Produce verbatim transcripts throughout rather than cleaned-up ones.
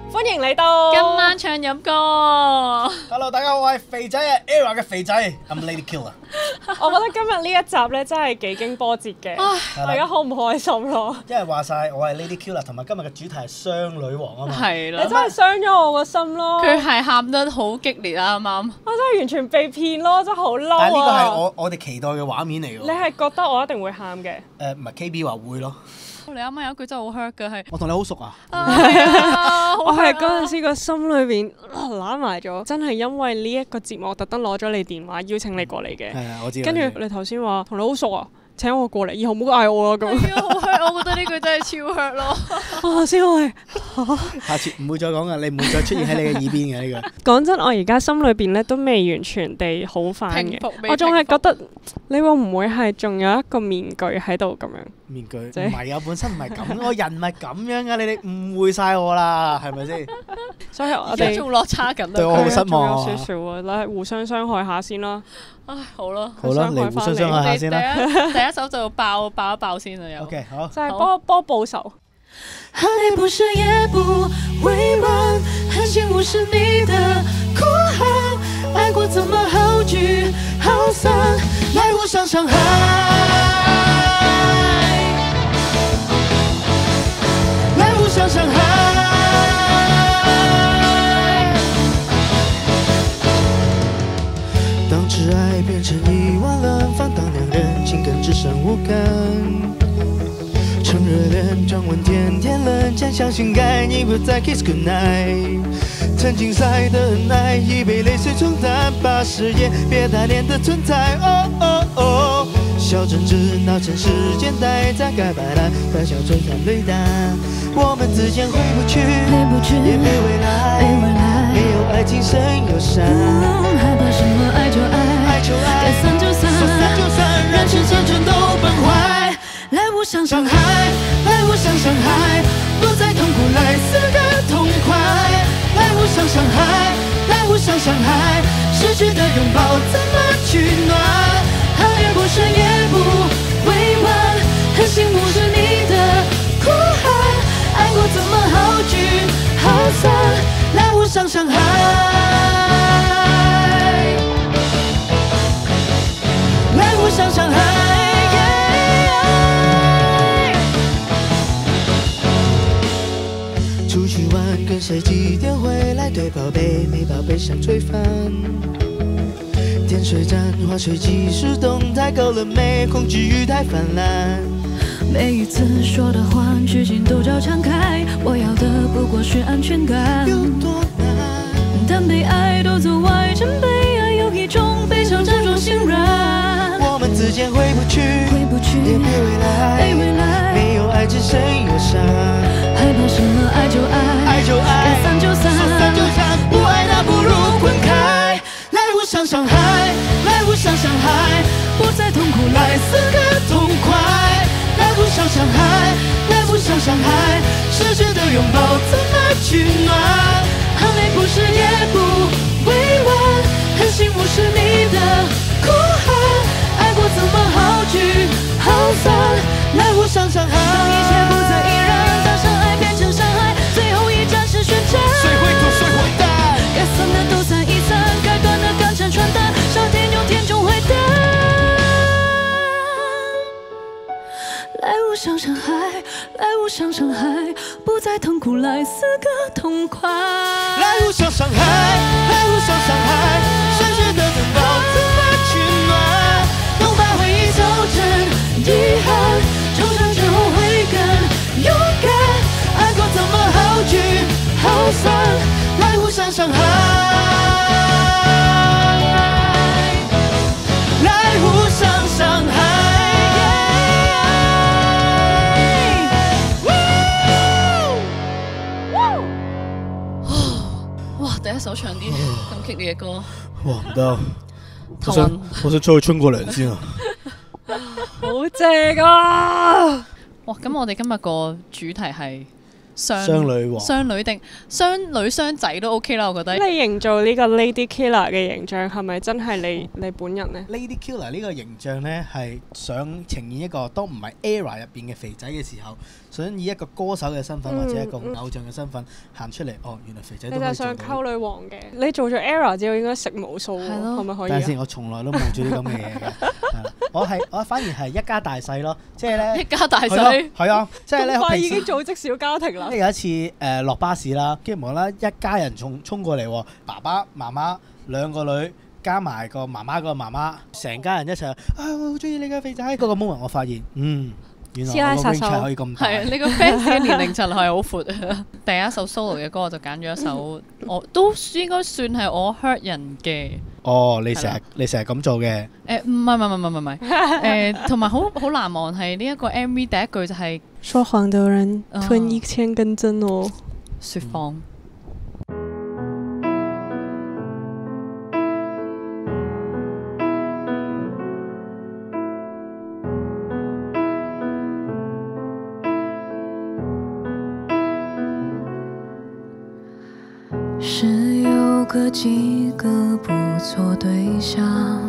歡迎嚟到今晚唱飲歌。 Hello， 大家好，我係肥仔啊 ，Era 嘅肥仔 ，I'm Lady Killer。 我覺得今日呢一集咧真係幾經波折嘅，大家好唔開心咯。 因為話晒我係 Lady Killer，同埋今日嘅主題係雙女王啊嘛。 係啦， 你真係傷咗我個心咯。 佢係喊得好激烈啊！啱啱， 我真係完全被騙咯，真係好嬲啊！ 但係呢個係我我哋期待嘅畫面嚟㗎。 你係覺得我一定會喊嘅？ 誒唔係 K B 話會咯。 你啱啱有一句真係好 hurt 嘅係， 我同你好熟啊！ 我係嗰陣時個心裏邊揦埋咗，真係因為呢一個節目，我特登攞咗你電話邀請你過嚟嘅。 係啊，我知。 跟住你頭先話同你好熟啊，請我過嚟，以後唔好嗌我啦咁。 係啊，好 hurt！我覺得呢句真係超 hurt 咯。 我先係， 下次唔會再講噶，你唔會再出現喺你嘅耳邊嘅呢個。 講真，我而家心裏邊咧都未完全地好翻嘅，我仲係覺得你會唔會係仲有一個面具喺度咁樣？ 面具唔係啊，本身唔係咁，我人唔係咁樣噶，你哋誤會晒我啦，係咪先？ 所以我哋仲落差緊， 對我好失望有少少啊，嚟互相傷害下先啦。 唉，好啦， 好啦，嚟互相傷害下先啦。 第一首就爆爆一爆先啦，又。 OK， 好。 就係波波報仇。 恨你不是也不委婉，恨心無視你的哭喊，愛過怎麼好聚好散，來互相傷害，來互相傷害。當摯愛變成一碗冷飯，當兩人情感只剩無感，趁熱戀轉溫甜甜冷戰，相信愛已不再 kiss goodnight，曾經塞的恩愛已被淚水沖淡，把誓言別打臉的存在。哦哦哦，小爭執鬧成時間帶在該擺爛，歡笑中淌淚淡，我們之間回不去，也沒未來，沒有愛情剩憂傷，害怕什麼愛就愛，愛就愛，該散就散，說散就散，人生前全都崩壞，來互相傷害，來互相傷害，不再痛苦，來死個痛快，來互相傷害，來互相傷害，失去的擁抱怎麼取暖，恨而不是也不委婉，狠心無視你的哭喊，愛過怎麼好聚好散，來互相傷害，來互相傷害。出去玩，跟誰幾點回來？對寶貝，沒寶貝想追翻。點水站，劃水即時動態，夠了沒？恐懼欲太泛濫。每一次說的話，至今都照常開。我要的不過是安全感。有多難？但被愛都阻礙，真被愛有一種悲傷輾轉心軟。我們之間回不去，回不去，也沒未來，沒未來，沒有愛只剩憂傷。害怕什麼愛就愛，愛就愛，該散就散，說散就散，不愛那不如滾開，來互相傷害，來互相傷害，不再痛苦，來死個痛快，來互相傷害，來互相傷害，失去的擁抱怎麼取暖，恨你不是也不委婉，狠心無視你的哭喊，愛過怎麼好聚好散，來互相傷害，當一切不再依然，當相愛變成傷害，最後一站是宣戰，誰會吐誰會淡，該散的都散一散，該斷的乾成傳單，上天有天終會淡，來互相傷害，來互相傷害，不再痛苦，來死個痛快，來互相傷害，來互相傷害，失去的擁抱怎麼取暖，能把回憶修成遺憾，受傷之後會更勇敢，愛過怎麼好聚好散，來互相傷害，來互相傷害。 哇！第一首唱啲咁激烈嘅歌， 哇唔得，我想我想出去沖個涼先啊！ 好正啊！ 哇！咁我哋今日個主題係雙雙女王、 雙女定雙女雙仔都 OK 啦，我覺得。 你營造呢個 Lady Killer 嘅形象係咪真係你你本人呢？ Lady Killer 呢個形象呢，係想呈現一個當唔係 Era 入邊嘅肥仔嘅時候， 想以一個歌手嘅身份、 嗯、 或者一個偶像嘅身份行出嚟，哦，原來肥仔都可以做到。 你就係想溝女王嘅，你做咗 ERROR 之後應該食無數喎，係咪可以？ 但係先，我從來都冇做啲咁嘅嘢嘅。我係我反而係一家大細咯，即係咧一家大細係啊，即係咧快已經組織小家庭啦。 有一次誒落、呃、巴士啦，跟住無啦啦一家人衝衝過嚟喎，爸爸媽媽兩個女加埋個媽媽個媽媽，成家人一齊啊！我好中意你嘅肥仔。嗰、那個 moment 我發現，嗯，原來我個 range 可以咁大。 係啊，你個 fans 嘅年齡層係好闊啊！第一首 solo 嘅歌我就揀咗一首，我都應該算係我 hurt 人嘅。 哦，你成日你成日咁做嘅？ 誒唔係唔係唔係唔係誒，同埋好好難忘係呢一個 M V 第一句就係、是、 說謊的人吞一千根針哦， 説謊。 是有個幾個不錯對象，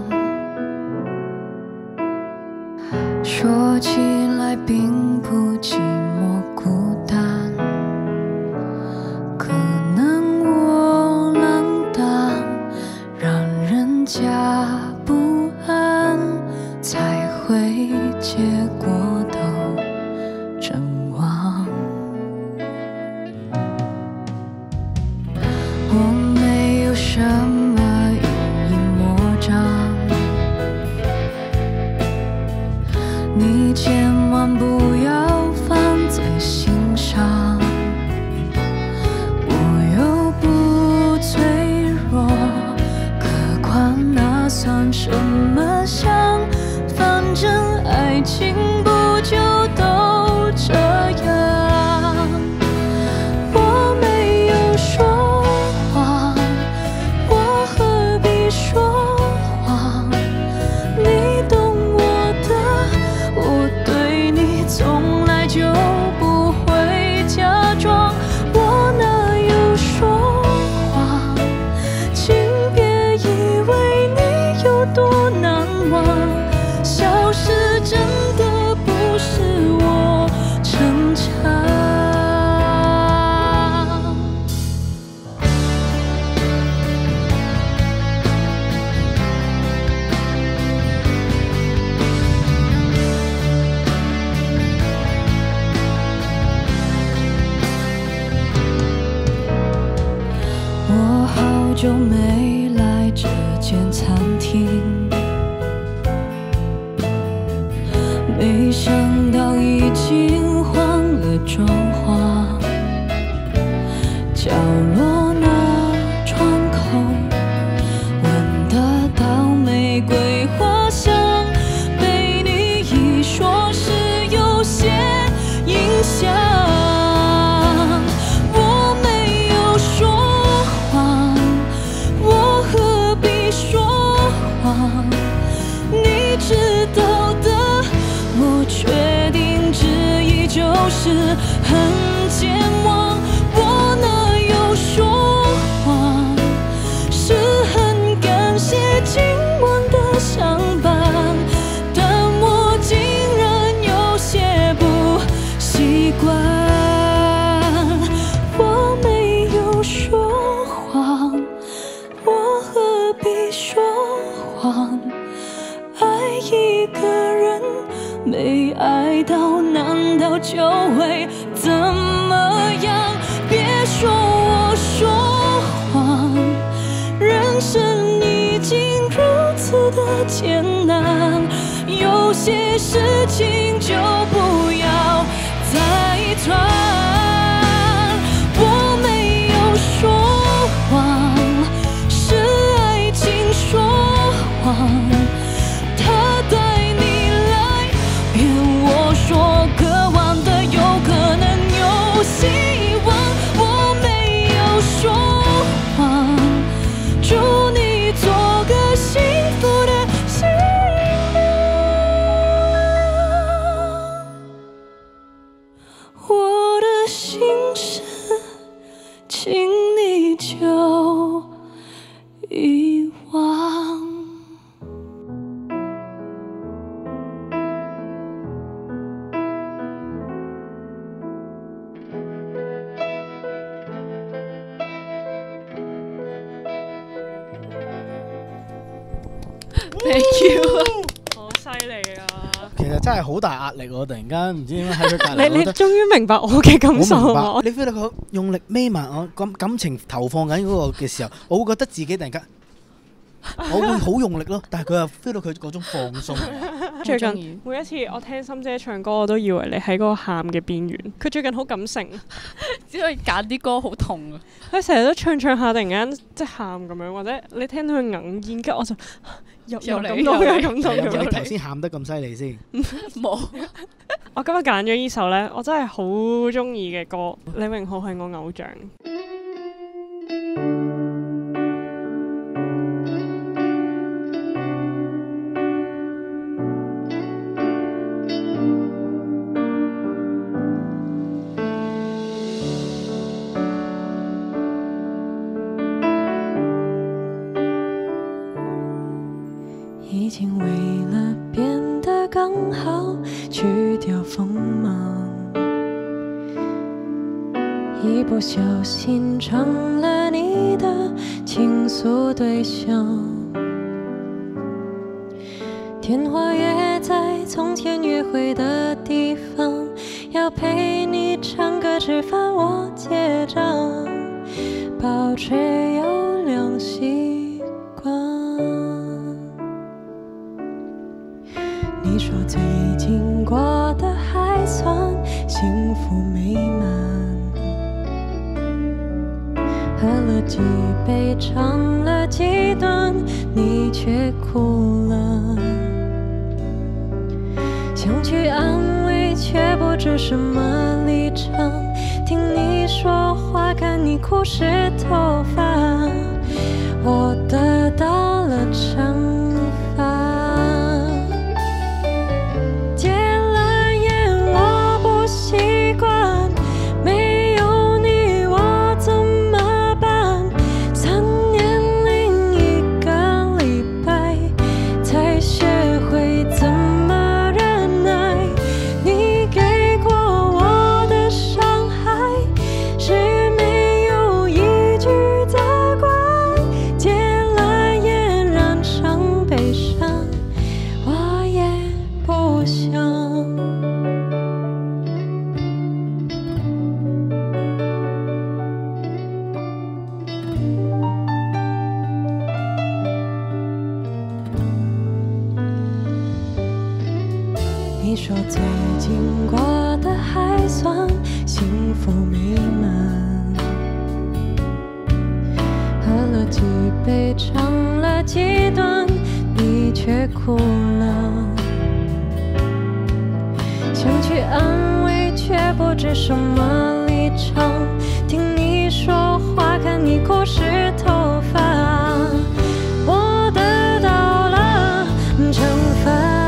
說起來並不寂寞孤單，可能我浪蕩，讓人家不安，才會結果都陣亡。我沒有什麼陰影魔障，你千萬不要放在心上，我又不脆弱，何況那算什麼傷，反正愛情不就都這樣。我沒有說就沒來這間餐廳，沒想到已經換了裝潢，角落那窗口聞得到玫瑰花香，被你一說是有些影響。就是很健忘，我哪有說謊？是很感謝今晚的相伴，但我竟然有些不習慣。我沒有說謊，我何必說謊？愛一個人沒愛到，難道就會怎麼樣？別說我說謊，人生已經如此的艱難，有些事情就不要再傳。我沒有說謊，是愛情說謊。 Thank you。 好犀利啊！ 其實真係好大壓力喎！突然間唔知點解喺佢隔離， 你你終於明白我嘅感受我啊！ 明白，你 feel 到佢用力眯埋我感感情投放緊嗰個嘅時候，我會覺得自己突然間。我會好用力咯，但係佢又 feel 到佢嗰種放鬆。 最近每一次我聽心姐唱歌，我都以為你喺嗰個喊嘅邊緣。佢最近好感性， 只可以揀啲歌好痛啊！ 佢成日都唱唱下，突然間即係喊咁樣，或者你聽到佢哽咽，跟住我就又又感動又感動咁樣。 你頭先喊得咁犀利先？ 冇。 我今日揀咗呢首呢，我真係好中意嘅歌，李榮浩係我偶像。 已经为了变得更好，去掉锋芒，一不小心成了你的倾诉对象。电话约在从前约会的地方，要陪你唱歌吃饭我结账，保持优良习惯。你说最近过得还算幸福美满，喝了几杯唱了几段，你却哭了，想去安慰却不知什么立场，听你说话看你哭湿头发，我得到了惩罚。习惯没有你我怎么办？三年零一个礼拜才学会怎么忍耐，你给过我的伤害是没有一句责怪，戒了烟染上悲伤，我也不想。你说最近过得还算幸福美满，喝了几杯唱了几段，你却哭了，想去安慰却不知什么立场，听你说话看你哭湿头发，我得到了惩罚。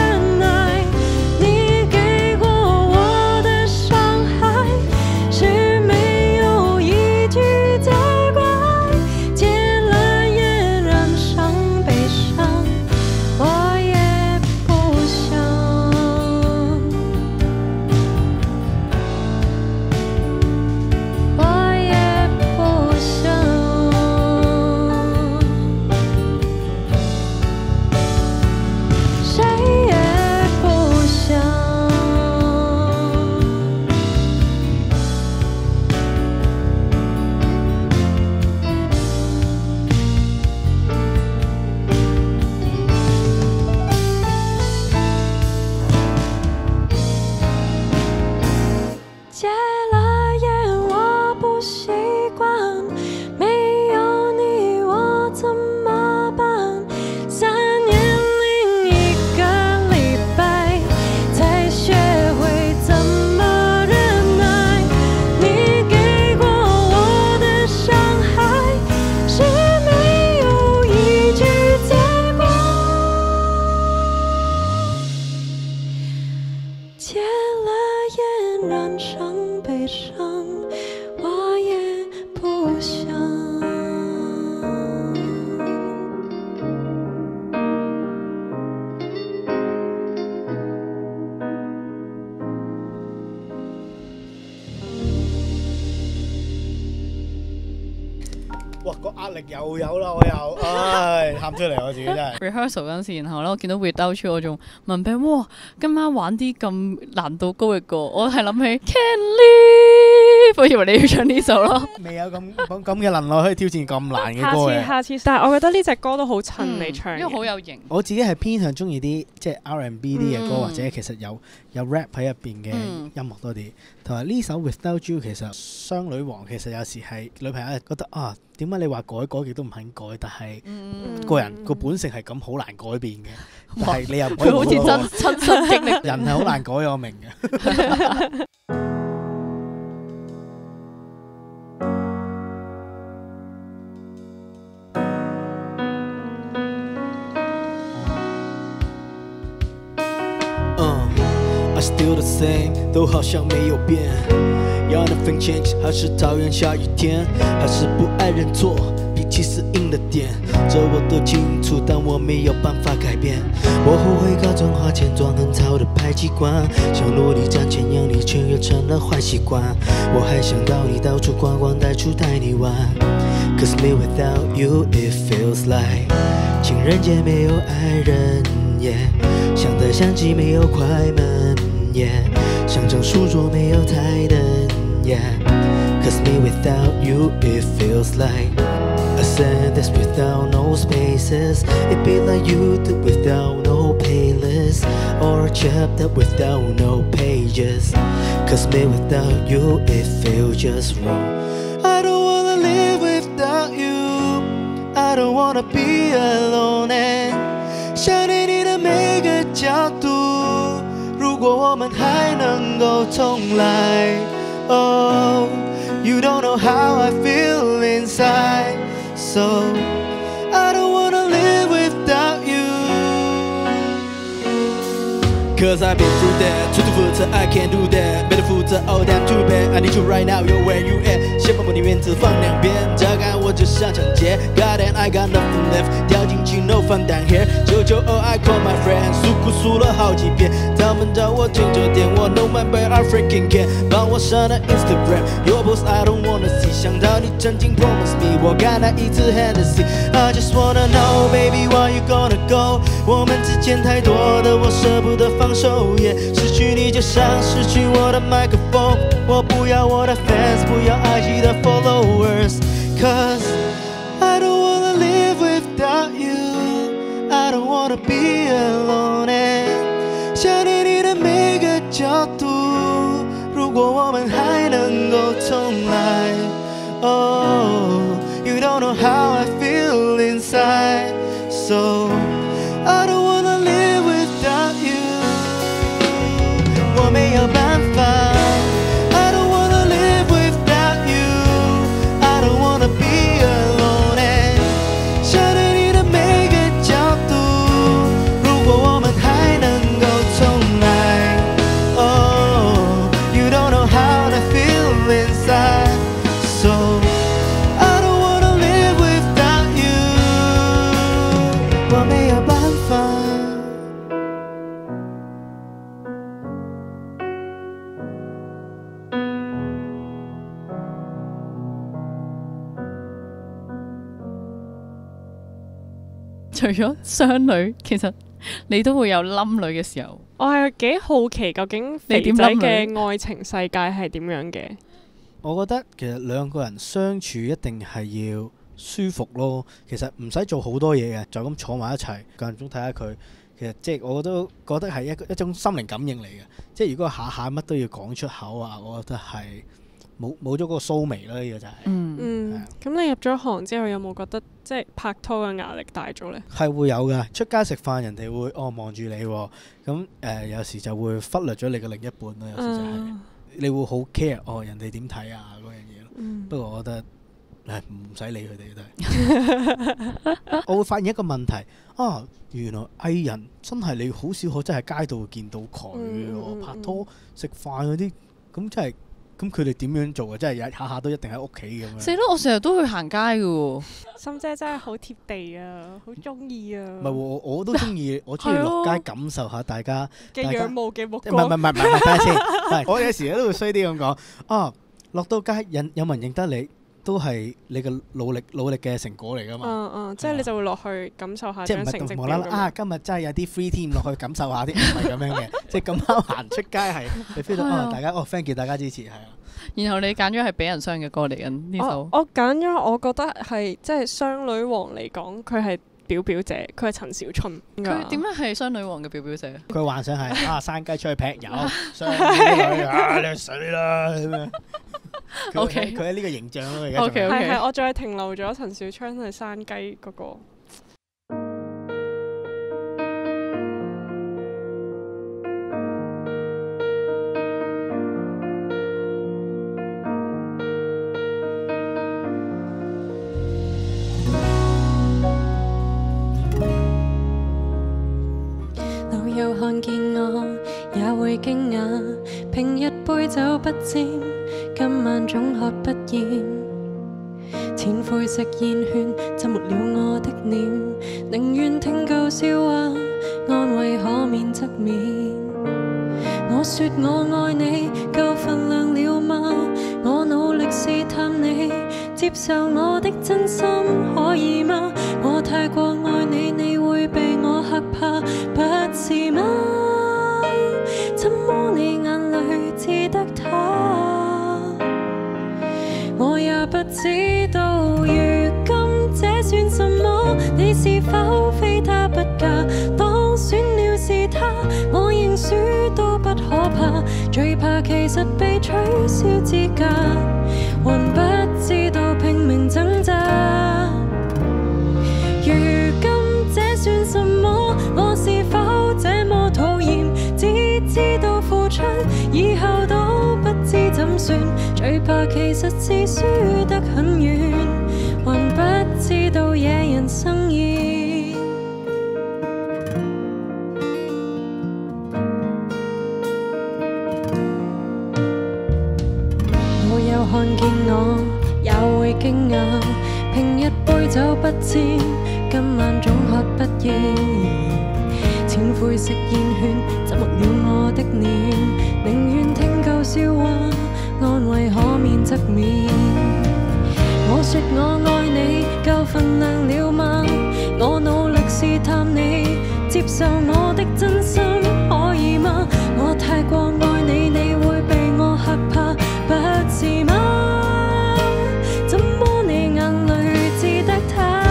是哇個壓力又有啦，我又唉喊出嚟我自己真係。 rehearsal 嗰陣時，然後咧我見到 Without You， 我仲問 Ben， 哇，今晚玩啲咁難度高嘅歌，我係諗起 Can Live， 我以為你要唱呢首咯。 未有咁咁咁嘅能耐可以挑戰咁難嘅下歌嘅。 次下次，但係我覺得呢隻歌都好襯你唱嘅， 因為好有型。 我自己係偏向中意啲即係 R and B 啲嘅歌， 嗯或者其實有有 rap 喺入邊嘅音樂多啲。同埋呢首 Without You 其實雙女王其實有時係女朋友係覺得啊，點解你話改改極都唔肯改，但係嗯個人個本性係咁好難改變嘅。但係你又唔可以佢好似真親身經歷。 人係好難改，我明嘅。Still the same， 都好像没有变。要 nothing change， 还是讨厌下雨天，还是不爱认错，脾气是硬的点。这我都清楚，但我没有办法改变。我后悔高中花钱装很糙的排气管，想努力赚钱养你，却又成了坏习惯。我还想到你到处逛逛，带出带你玩。Cause me without you it feels like 情人节没有爱人耶，想台相机没有快门。Yeah， 想张书桌没有台灯 Yeah， Cause me without you it feels like a sentence without no spaces. It be like you do without no playlist, or a chapter without no pages. Cause me without you it feels just wrong. I don't wanna live without you, I don't wanna be alone. And 想念你的每个角度，如果我们还能够重来 Oh, you don't know how I feel inside So, I don't wanna live without you Cause I've been through that 出租车 I can't do that 没得负责 Oh damn too bad I need you right now You're where you at 先把我的原子放两边这感我就像抢劫 God and I got nothing left 掉进去 no fun down here 九九二 I call my friends 诉苦诉了好几遍他们找我请酒店我 no man but I freaking can 帮我上了 Instagram Your post I don't wanna see 想到你曾经 promise me 我干了一次 Hennessy I just wanna know baby why you gonna go 我们之间太多的我舍不得放手 yeah 失去你就像失去我的麦克风我不要我的 fans 不要 I G 的 followers Cause I don't wanna live without you I don't wanna be alone And 想念你的每个角度如果我们还能够重来 Oh, you don't know how I feel inside So, I don't wanna live without you 我没有办法 I don't wanna live without you I don't wanna be alone And 想念你的每个角度如果我们还能够重来 Oh, you don't know how to feel inside So, I don't wanna live without you 我没有办法除咗雙女，其實你都會有冧女嘅時候。 我係幾好奇究竟肥仔嘅愛情世界係點樣嘅？ 我覺得其實兩個人相處一定係要舒服咯。其實唔使做好多嘢嘅，就咁坐埋一齊，間中睇下佢。其實即係我都覺得係一個一種心靈感應嚟嘅。即係如果下下乜都要講出口啊，我覺得係冇冇咗嗰個騷味啦。呢個就係、是、 嗯嗯，咁你入咗行之後有冇覺得即係拍拖嘅壓力大咗呢？ 係會有㗎。出街食飯，人哋會哦望住你喎，咁誒、呃、有時就會忽略咗你嘅另一半啦。有時就係、是嗯、 你會好 care 哦人哋點睇啊嗰樣嘢咯。 嗯、 不過我覺得誒唔使理佢哋都係。我會發現一個問題啊，原來藝人真係你好少可真係街度見到佢、嗯、拍拖食飯嗰啲，咁真係。咁佢哋點樣做啊？即係下下都一定喺屋企咁樣。 死咯！我成日都去行街嘅喎。 心姐真係好貼地啊，好中意啊。 唔係喎，我都中意，我中意落街感受下大家嘅仰慕嘅目光。 唔係唔係唔係，等下先。係我有時都會衰啲咁講。啊，落到街人有冇人認得你？ 都係你嘅努力努力嘅成果嚟㗎嘛。 嗯嗯，即係你就會落去感受下即係唔張成績係無啦啦啊！ 表咁樣。 今日真係有啲 free team 落去感受下啲，唔係咁樣嘅。即係咁啱行出街係你 feel 到係啊哦，大家哦 thank you 大家支持係啊。 然後你揀咗係俾人傷嘅歌嚟緊呢我首， 我揀咗，我覺得係即係雙女王嚟講，佢係表表姐，佢係陳小春㗎。 佢點解係雙女王嘅表表姐？ 佢幻想係啊山雞出去劈友，雙女啊你去死啦咁樣。佢 OK 佢喺呢個形象咯，而家仲 OK， 係 OK 係係，我再停留咗陳小春係山雞嗰個。 老友看見我也會驚訝，平日杯酒不沾，今晚總喝不厭。前悔食煙圈，浸沒了我的臉，寧願聽舊笑話，安慰可免則免。我說我愛你，夠份量了嗎？我努力試探你，接受我的真心可以嗎？我太過愛你，你會被我嚇怕，不是嗎？怎麼你眼淚只得他？我也不知道，如今這算什麼？你是否非他不嫁？當選了是他，我認輸都不可怕，最怕其實被取消資格，還不知道拼命掙扎。如今這算什麼？我是否這麼討厭？只知道付出，以後都不知怎算，最怕其實是輸得很遠，還不知道惹人生厭。老友看見我也會驚訝，平日杯酒不沾，今晚總喝不厭。前悔食煙圈，浸沒了我的臉，寧願聽舊笑話，安慰可免則免。我說我愛你，夠份量了嗎？我努力試探你，接受我的真心可以嗎？我太過愛你，你會被我嚇怕，不是嗎？怎麼你眼淚只得他？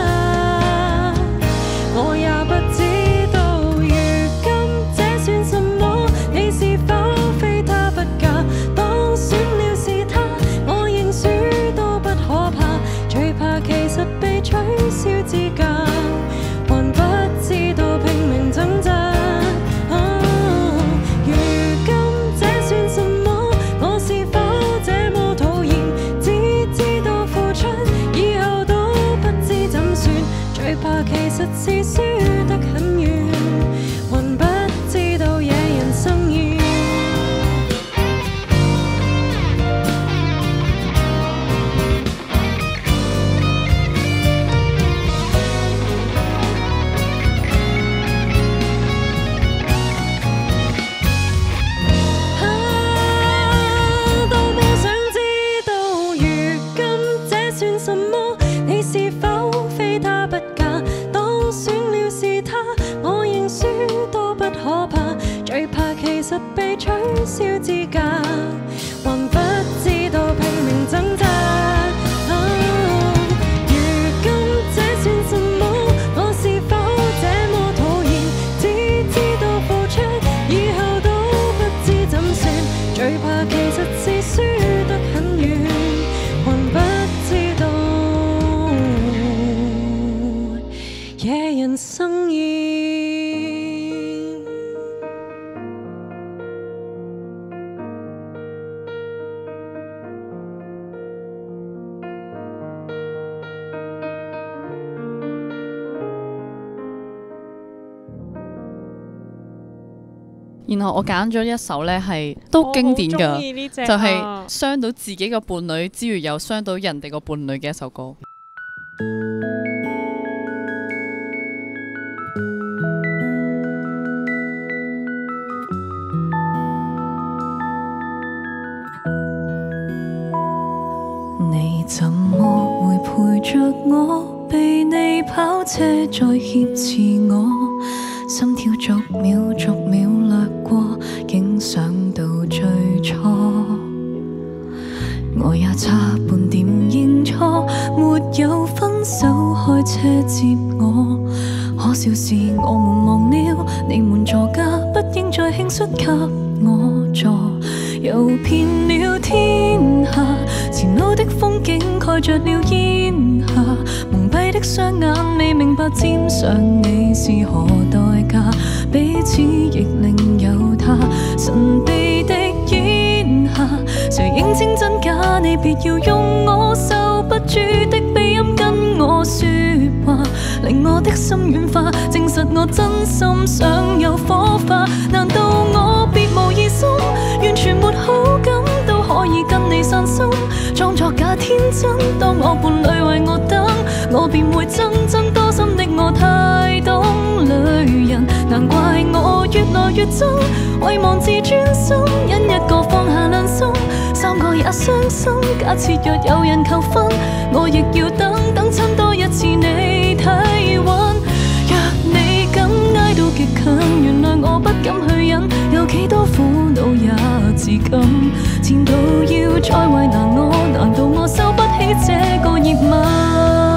我也不知道，如今這算什麼？你是否非他不嫁？當選了是他，我認輸都不可怕，最怕其實被取消資格，還不知道拼命掙扎。啊，如今這算什麼？我是否這麼討厭？只知道付出，以後都不知怎算，最怕其實是輸得很遠，還不知道惹人生厭。啊，多麼想知道，如今這算什麼？你是否非他不嫁？當選了是他，我認輸都不可怕，最怕其實被取消資格，還不知道拼命掙扎。啊，如今這算什麼？我是否這麼討厭？只知道付出，以後都不知怎算，最怕其實是輸得很遠，還不知道惹人生厭。 然後我揀咗一首呢係都經典我好㗎鍾，意呢隻啊就係傷到自己個伴侶之餘，又傷到人哋個伴侶嘅一首歌。 你怎麼會陪着我？被你跑車再挾持我，心跳逐秒逐秒掠過，竟想到最初。我也差半點認錯，沒有分手開車接我。可笑是我們忘了，你們座駕不應再輕率給我坐。遊遍了天下，前路的風景蓋着了煙霞，蒙蔽的雙眼未明白沾上你是何代價，彼此亦另有他。神秘的煙霞，誰認清真假？你別要用我受不住的鼻音跟我説話，令我的心軟化，證實我真心想有火花。難道我別無異心，完全沒好感，都可以跟你散心，裝作假天真。當我伴侶為我等，我便會憎憎多心的我太懂女人。難怪我越來越憎，遺忘自尊心，因一個放下兩心，三個也傷心。假設若有人求婚，我亦要等等親多一次你體溫。若你敢挨到極近，原諒我不敢去忍，有幾多苦惱也自甘。前度要再為難我，難道我受不起這個熱吻？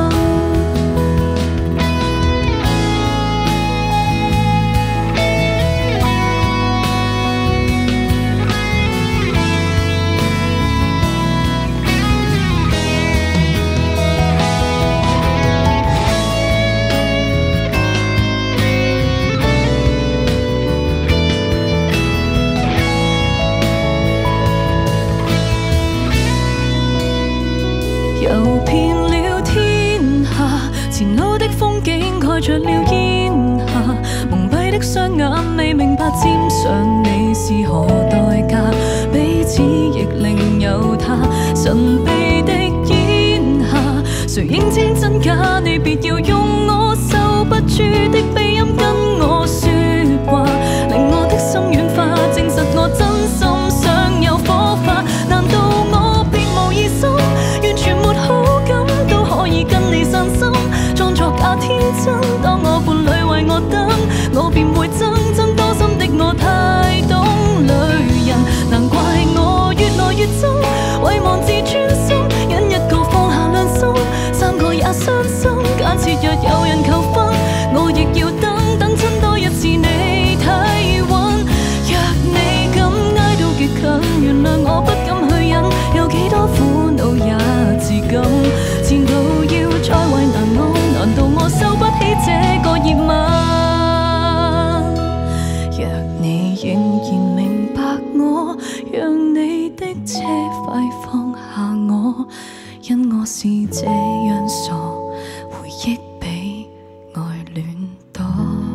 遊遍了天下，前路的風景蓋着了煙霞，蒙蔽的雙眼未明白沾上你是何代價，彼此亦另有他。神秘的煙霞，誰認清真假？你別要用我受不住的鼻音跟我説話，令我的心軟化，證實我真心想有火花。難道我別無異心，完全沒好感，都可以跟你散心，裝作假天真。當我伴侶為我等，我便會憎憎多心的我太懂女人。難怪我越來越憎，遺忘自尊心，因一個放下兩心，三個也傷心。假設若有人求婚，我亦要等等親多一次你體溫。若你敢挨到極近，原諒我不敢去忍，有幾多苦惱也自甘。前度要再為難我，難道我受不起這個熱吻？若你仍然明白我，讓你的車快放下我，因我是這樣傻，回憶比愛戀多。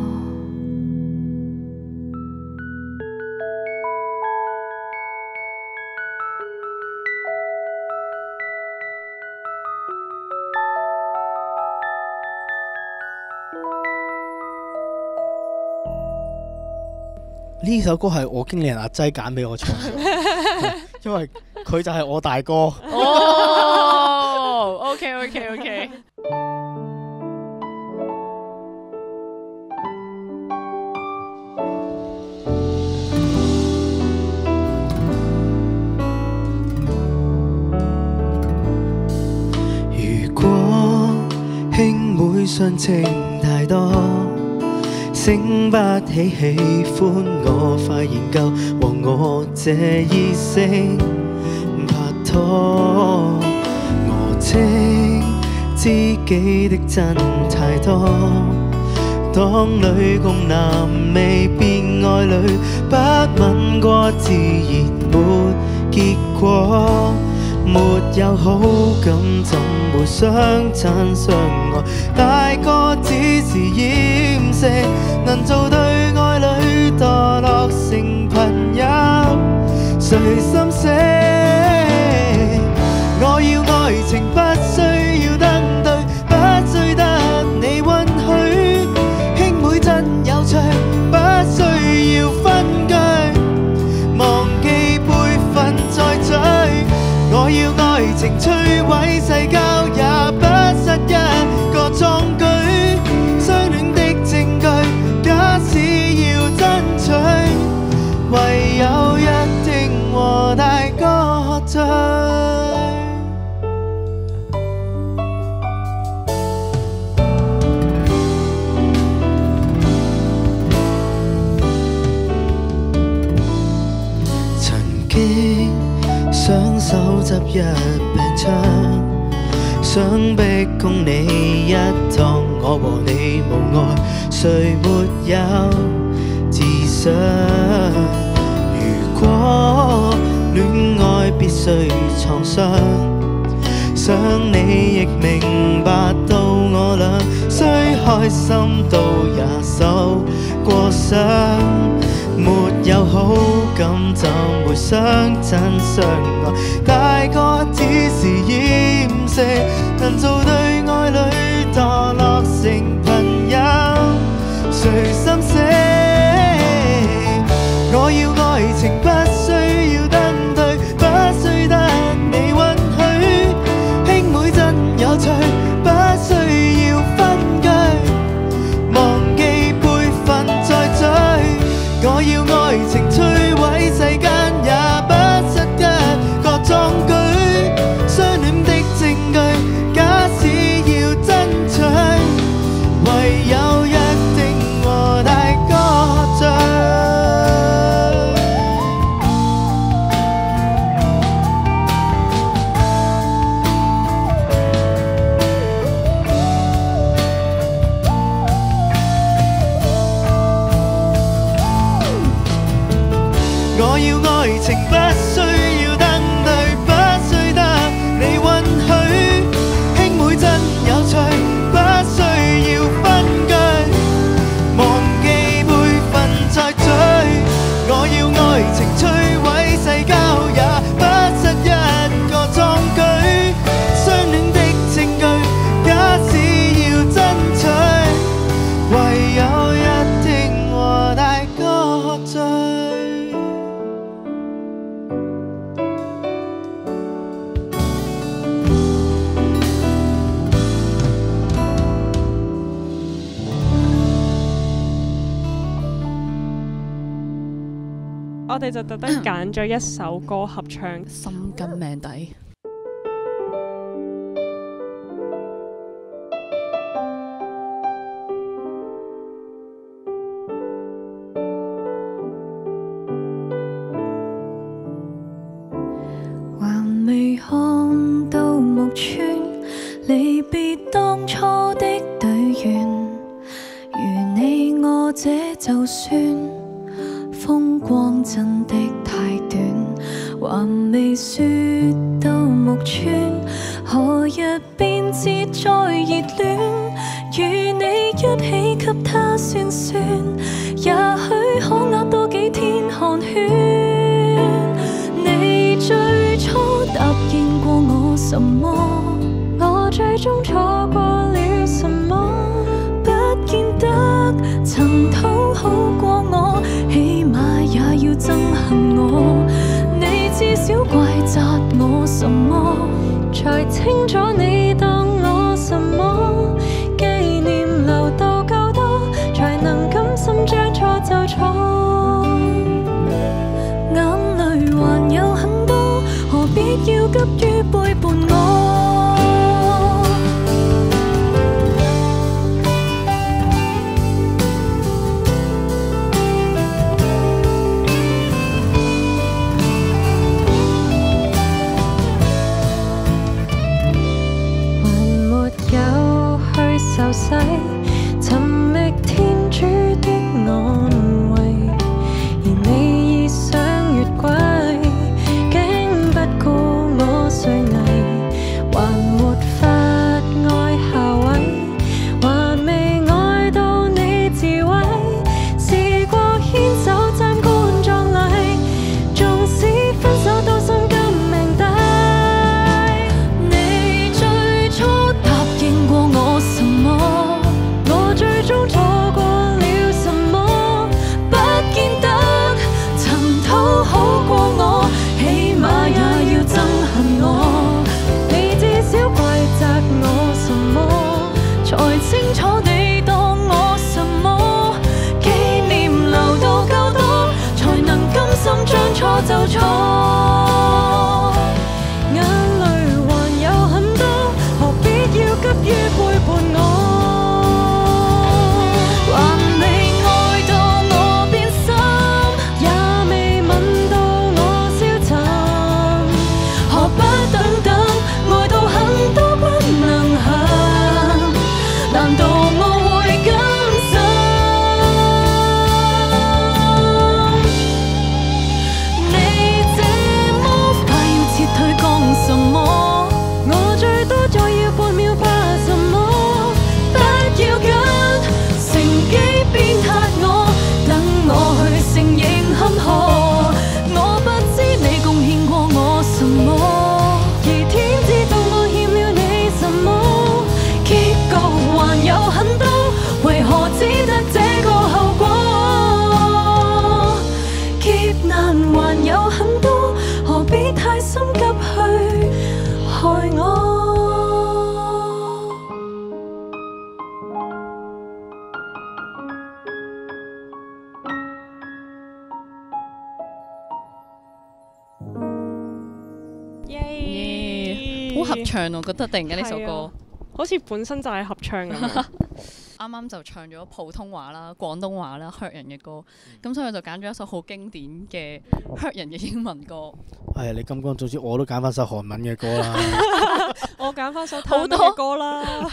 呢首歌係我經理人阿劑揀俾我唱嘅，因為佢就係我大哥。 哦，OK OK OK。 如果兄妹相情太多，醒不起喜歡我快研究和我這異性拍拖。我稱知己的真太多，當女共男未變愛侶，不吻過自然沒結果。沒有好感怎會相親相愛？大個只是掩飾，能做對愛侶墮落成朋友，誰心死？我要愛情不需要登對，不需得你允許，兄妹真有趣，不需要分居，忘記輩份再追。我要愛情摧毀世交也不失一個壯舉，相戀的證據，假使要爭取，唯有約定和大哥喝醉。雙手執一柄槍，想逼供你一趟，我和你無愛，誰沒有自想？如果戀愛必須創傷，想你亦明白到我倆雖開心都也受過傷。沒有好感怎會想真相愛？大哥只是掩飾，能做對愛侶墮落成朋友，誰心死？我要愛情不需要登對，不需得你允許，兄妹真有趣，不需要分居，忘記輩份再追。我要愛情摧毀世間，也不失一個壯舉，相戀的證據，假使要爭取，唯有約定和大哥喝醉。我要愛情不需要登對，不需得你允許，兄妹真有趣，不需要分居，忘記輩份再追。我要愛情摧毀世交，也不失一個壯舉，相戀的證據，假使要爭取，唯有約定和大哥喝醉。 我哋就特登揀咗一首歌合唱， 心甘命抵。 還未看到木村，離別當初的隊員，如你我這就算風光真的太短，還未說到木村，何日便至再熱戀？與你一起給他算算，也許可壓多幾天寒暄。你最初答應過我什麼？我最終錯過了什麼？不見得曾討好過我，起碼也要憎恨我。你至少怪責我什麼？才清楚你當我什麼？紀念留到夠多，才能甘心將錯就錯。眼淚還有很多，何必要急於背叛我？ 好合唱，我覺得突然間呢首歌， 好似本身就係合唱咁樣。 啱啱就唱咗普通話啦、廣東話啦、Hurt 人嘅歌，咁所以我就揀咗一首好經典嘅 Hurt 人嘅英文歌。 係啊，你金剛總之我都揀翻首韓文嘅歌啦。 我揀翻首好多嘅歌啦。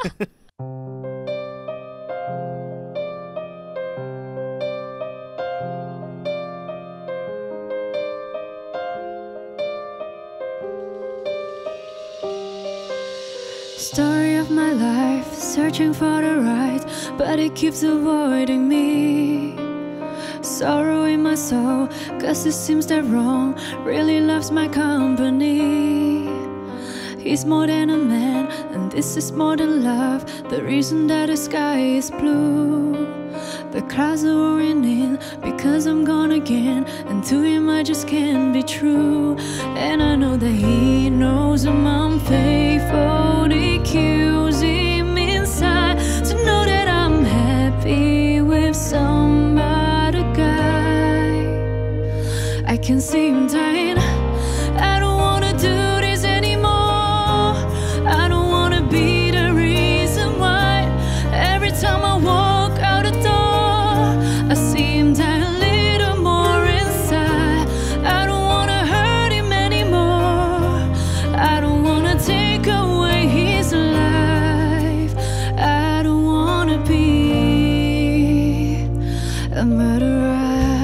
Story of my life, searching for the right, but it keeps avoiding me. Sorrow in my soul, cause it seems that wrong really loves my company. He's more than a man, and this is more than love. The reason that the sky is blue, the clouds are rolling in because I'm gone again, and to him I just can't be true. And I know that he knows I'm unfaithful. It kills him inside to know that I'm happy with some other guy. I can see him dying. I don't wanna do this anymore. I don't wanna be the reason why every time I walk out the door I see him die a little more inside. I don't wanna hurt him anymore. I don't wanna take away his life. I don't wanna be a murderer.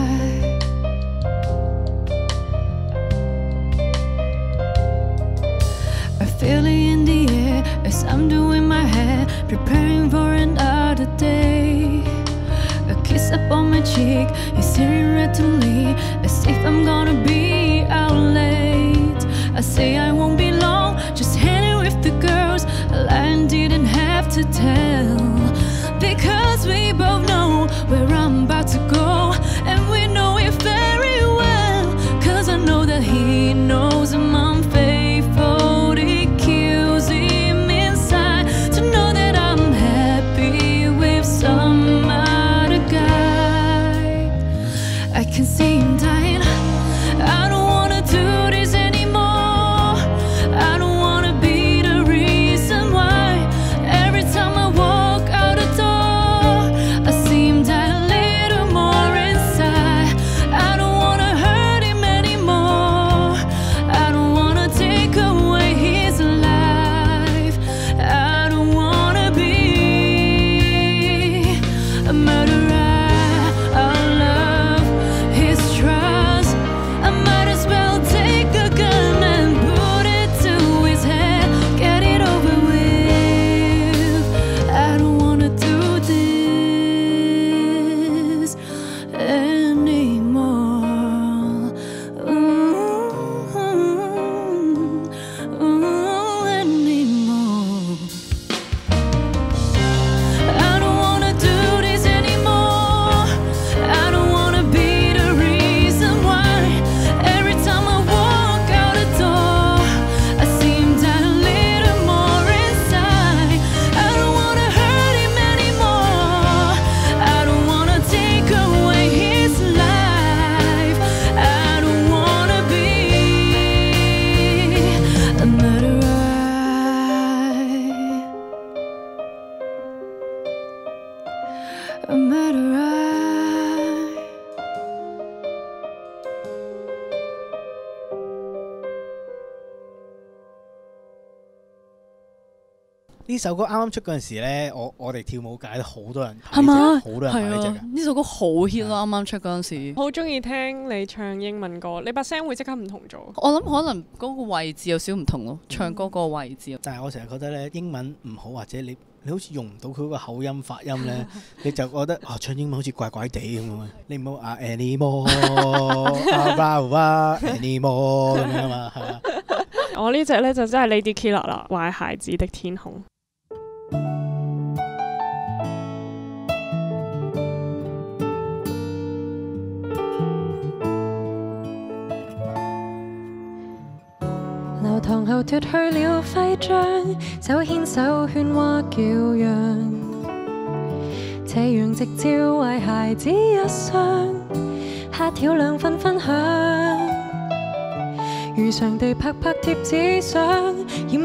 A feeling in the air as I'm doing my hair, preparing for another day. A kiss up on my cheek, he's staring right to me as if I'm gonna be out late. I say I won't be long, just hanging with the girls. A lie I didn't have to tell, because we both know where I'm about to go, and we know it very well. Cause I know that he knows I'm unfaithful. It kills him inside to know that I'm happy with some other guy. I can see him dying. I don't wanna do this anymore. I don't wanna be the reason why every time I walk out the door I see him die a little more inside. I don't wanna hurt him anymore. I don't wanna take away his life. I don't wanna be a murderer. I'll love his trust. I might as well take a gun and put it to his head. Get it over with. I don't wanna do this anymore. Ooh, ooh, anymore. I don't wanna do this anymore. I don't wanna be the reason why every time I walk out the door I see him die a little more inside. I don't wanna hurt him anymore. I don't wanna take away his life. I don't wanna be a murderer. A murderer. 呢首歌啱啱出嗰陣時咧，我我哋跳舞界都好多人睇係嘛？ 呢隻好多人睇係呢隻㗎。 啊，呢首歌好 hit 咯，啱啱出嗰陣時。 好中意聽你唱英文歌，你把聲會即刻唔同咗。 我諗可能嗰個位置有少唔同咯，唱歌嗰個位置。 但係我成日覺得咧，英文唔好或者你你好似用唔到佢嗰個口音發音咧，你就覺得啊唱英文好似怪怪地咁樣。你唔好啊 anymore 啊 blah blah anymore 咁樣啊嘛，係啊。 我呢隻咧就真係 Lady Killer 啦，壞孩子的天空。 流堂後脱去了徽章，手牽手喧嘩叫嚷，斜陽直照壞孩子一雙，蝦條亮紛紛響，如常地拍拍貼紙相，遙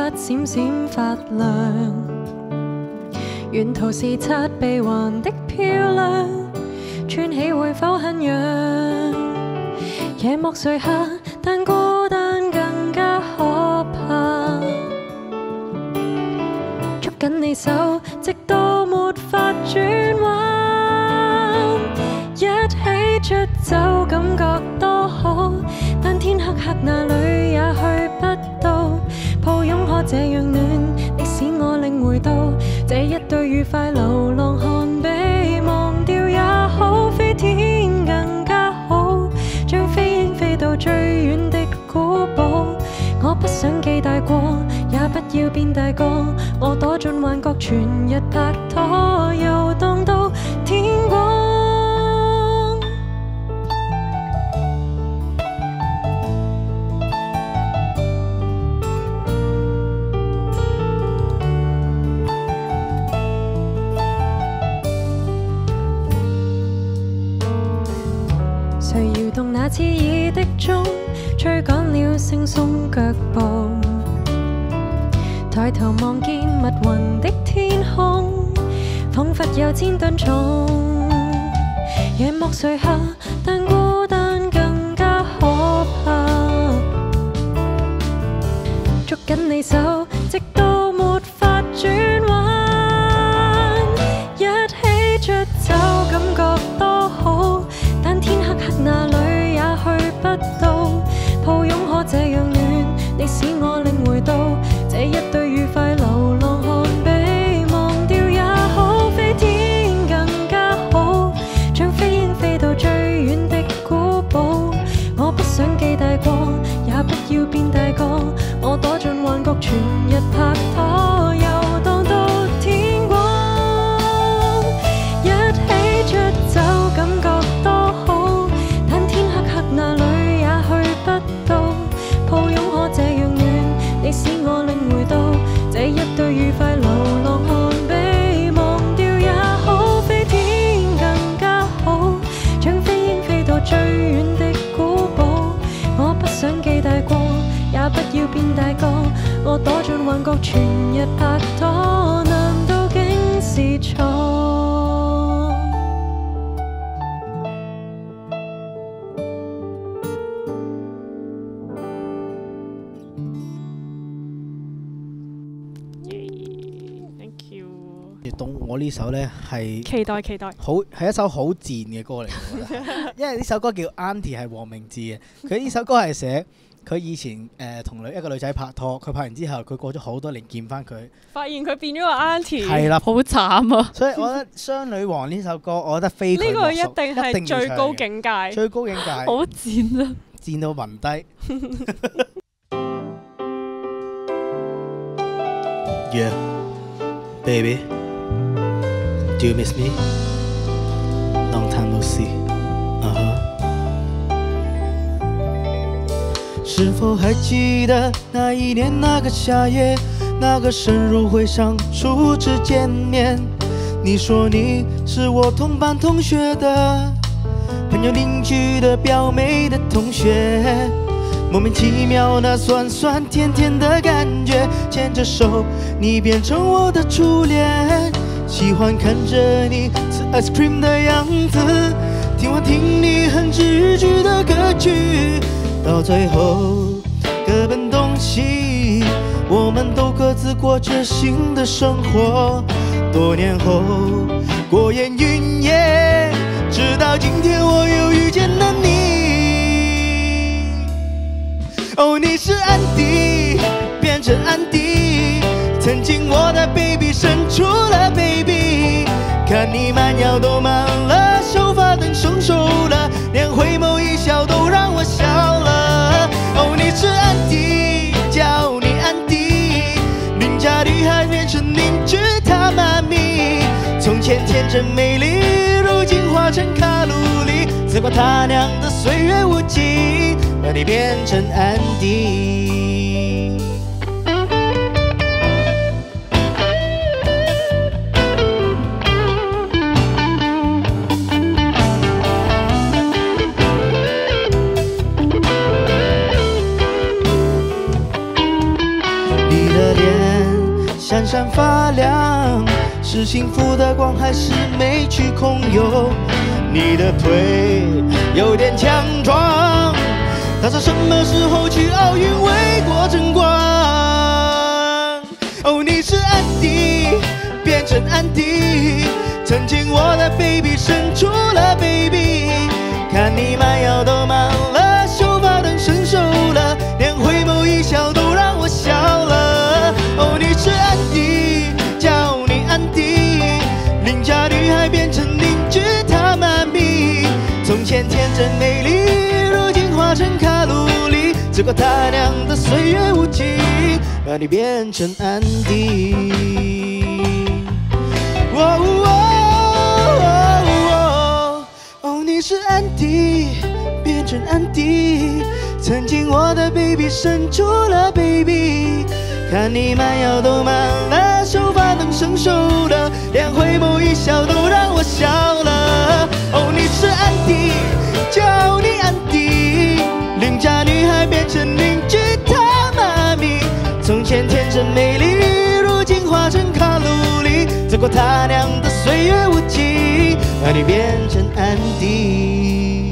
閃閃發亮，沿途是擦鼻環的漂亮，穿起會否很癢？夜幕垂下，但孤單更加可怕。捉緊你手，直到沒法轉彎，一起出走，感覺多好。但天黑黑那裏也去不到，抱擁可這樣暖，你使我領回到這一對愉快流浪漢，被忘掉也好，飛天更加好，將飛鷹飛到最遠的古堡。我不想記大過，也不要變大個，我躲進幻覺，全日拍拖，遊蕩到天光。誰搖動那刺耳的鐘，吹趕了惺忪腳步，抬頭望見密雲的天空，彷彿有千噸重。夜幕垂下，但孤單更加可怕。捉緊你手，直到沒法轉彎，一起出走，感覺多好。但天黑黑那裏也去不到，抱擁可這樣暖，你使我領回到這一對愉快流浪漢，被忘掉也好，飛天更加好，將飛鷹飛到最遠的古堡。我不想記大過，也不要變大個，我躲進幻覺，全日拍拖，遊蕩到天光，一起出走，感覺多好。但天黑黑那裏也去不到，抱擁可這樣暖，你使我領回到這一對愉快流浪漢，被忘掉也好，飛天更加好，將飛鷹飛到最遠的古堡。我不想記大過，也不要變大個，我躲進幻覺，全日拍拖，難道竟是錯？ 懂我呢首呢係期待期待， 好係一首好賤嘅歌嚟嘅，因為呢首歌叫 Auntie 係黃明志嘅，佢呢首歌係寫佢以前誒同女一個女仔拍拖，佢拍完之後佢過咗好多年見翻佢， 發現佢變咗個 Auntie， 係啦， 好慘啊！ 所以我覺得《雙女王》呢首歌，我覺得非佢呢個一莫屬， 定係最高境界， 最高境界， 好賤啊！ 賤到暈低。Yeah, baby. Do you miss me? Long time no see. Uh-huh. 是否還記得那一年那個夏夜，那個生日會上初次見面？你說你是我同班同學的朋友鄰居的表妹的同學，莫名其妙那酸酸甜甜的感覺，牽着手你變成我的初戀。喜歡看着你吃 ice cream 的樣子，聽完聽你哼治癒劇的歌曲，到最後各奔東西，我們都各自過着新的生活。多年後過眼雲煙，直到今天我又遇見了你。哦，你是安迪，變成安迪，曾經我的 baby 生出了 baby， 看你滿腰都滿了，秀髮等成熟了，連回眸一笑都讓我笑了。哦，你是安迪，叫你安迪，鄰家女孩變成鄰居她媽咪，從前天真美麗，如今化成卡路里，自誇他娘的歲月無情，把你變成安迪。 的脸闪闪发亮，是幸福的光还是没去空有？你的腿有点强壮，打算什么时候去奥运为国争光？哦，你是安迪，变成安迪，曾经我的 baby 生出了 baby， 看你慢摇都慢了，秀发等成熟了，连回眸一笑都让我笑了。哦，你是安迪，叫你安迪，邻家女孩变成邻居她妈咪，从前天真美丽，如今化成卡路里，只怪他娘的岁月无情，把你变成安迪。哦哦哦哦，你是安迪，变成安迪，曾经我的 baby 生出了 baby， 看你慢摇都慢了，秀发能成熟了，连回眸一笑都让我笑了。哦，你是安迪，叫你安迪，邻家女孩变成邻居她妈咪，从前天真美丽，如今化成卡路里，只怪他娘的岁月无情，把你变成安迪。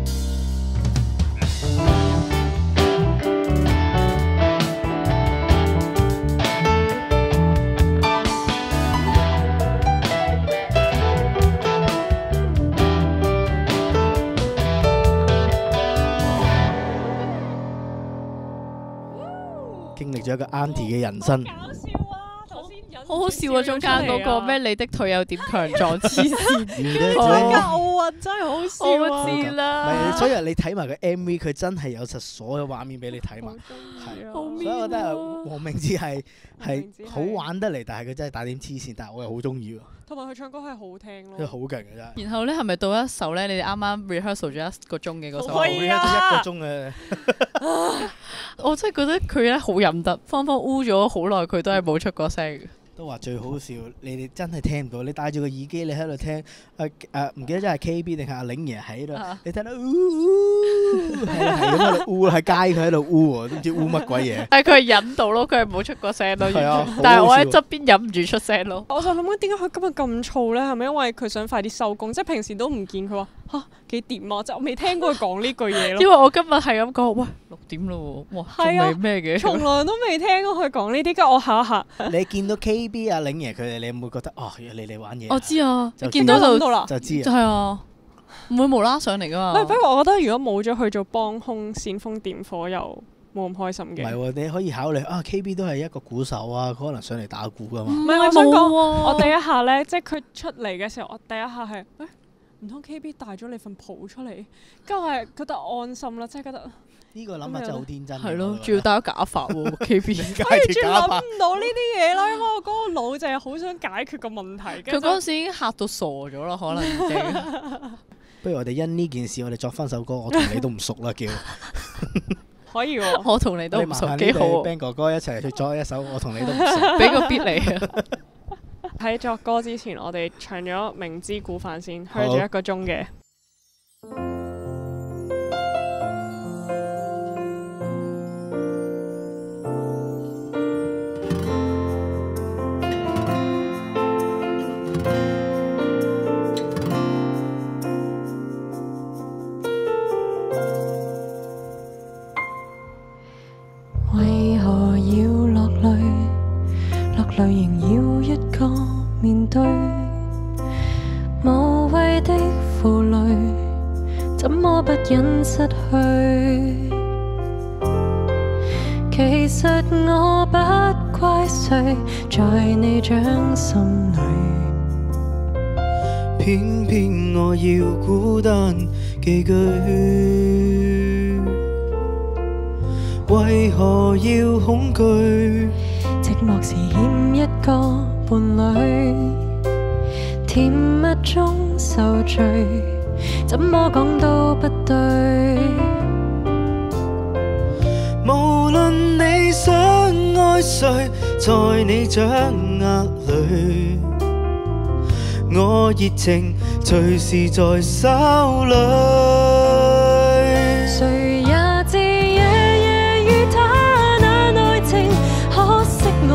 經歷咗一個 auntie 嘅人生， 好好笑啊！中間嗰個咩你的腿有點強壯，黐線， 參加奧運真係好笑啊！ 我知啦。 唔係，所以你睇埋個 M V， 佢真係有實所有畫面俾你睇埋，係啊，所以我覺得黃明志係係好玩得嚟，但係佢真係打點黐線，但係我又好中意喎。 同埋佢唱歌係好聽咯， 佢好勁嘅真係。 然後咧係咪到一首咧？你哋啱啱 rehearsal 咗一個鐘嘅嗰首， 可以啊， 一個鐘嘅。 我真係覺得佢咧好飲得，芳芳污咗好耐，佢都係冇出過聲。 都話最好笑，你哋真係聽唔到。你戴住個耳機，你喺度聽，誒誒唔記得咗係 K B 定係阿玲爺喺度，你聽到嗚嗚，係係咁喺度嗚，喺街佢喺度嗚喎，都唔知嗚乜鬼嘢。 但係佢係忍到咯，佢係冇出過聲咯。 係啊， 但係我喺側邊忍唔住出聲咯。 我就諗緊點解佢今日咁燥咧？係咪因為佢想快啲收工？即係平時都唔見佢話嚇幾點啊？即係我未聽過佢講呢句嘢咯。 因為我今日係咁講，喂六點咯喎，哇仲未咩嘅？ 從來都未聽過佢講呢啲，跟住我下一下。 你見到 K B 阿玲爺佢哋，你會唔會覺得哦，你嚟玩嘢？ 我知啊， 就見到就到啦， 就知就係啊，唔會無啦上嚟噶嘛。 喂，不過我覺得如果冇咗佢做幫兇煽風點火，又冇咁開心嘅。 唔係喎，你可以考慮啊 ，K B 都係一個鼓手啊，佢可能上嚟打鼓噶嘛。 唔係，我想講，我第一下咧，即係佢出嚟嘅時候，我第一下係，誒唔通 K B 帶咗你份譜出嚟，跟住我係覺得安心啦，即係覺得。 呢個諗法真係好天真。 係咯，仲要戴咗假髮喎 K B。 我完全諗唔到呢啲嘢啦，因為我嗰個腦就係好想解決個問題。 佢嗰陣時已經嚇到傻咗啦，可能已經。 不如我哋因呢件事，我哋作翻首歌，我同你都唔熟啦，叫。 可以喎， 我同你都唔熟，幾好喎。 Ben 哥哥一齊去作一首我同你都唔熟， 俾個 beat 你啊！ 喺作歌之前，我哋唱咗明知故犯先，去咗一個鐘嘅。 為何要落淚？落淚仍要一個面對，無謂的負累，怎麼不忍失去？其實我不怪誰，在你掌心裏， 偏偏我要孤單寄居。為何要恐懼？ 寂寞時欠一個伴侶，甜蜜中受罪，怎麼講都不對。 無論你想愛誰，在你掌握裏，我熱情隨時在手裏。 誰也知夜夜與他那愛情，可惜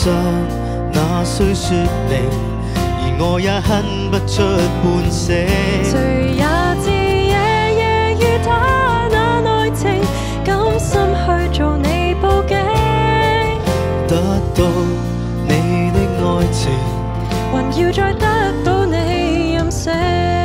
上那需說明，而我也哼不出半聲。 誰也知夜夜與他那愛情，甘心去做你報警， 得到你的愛情， 還要再得到你任性。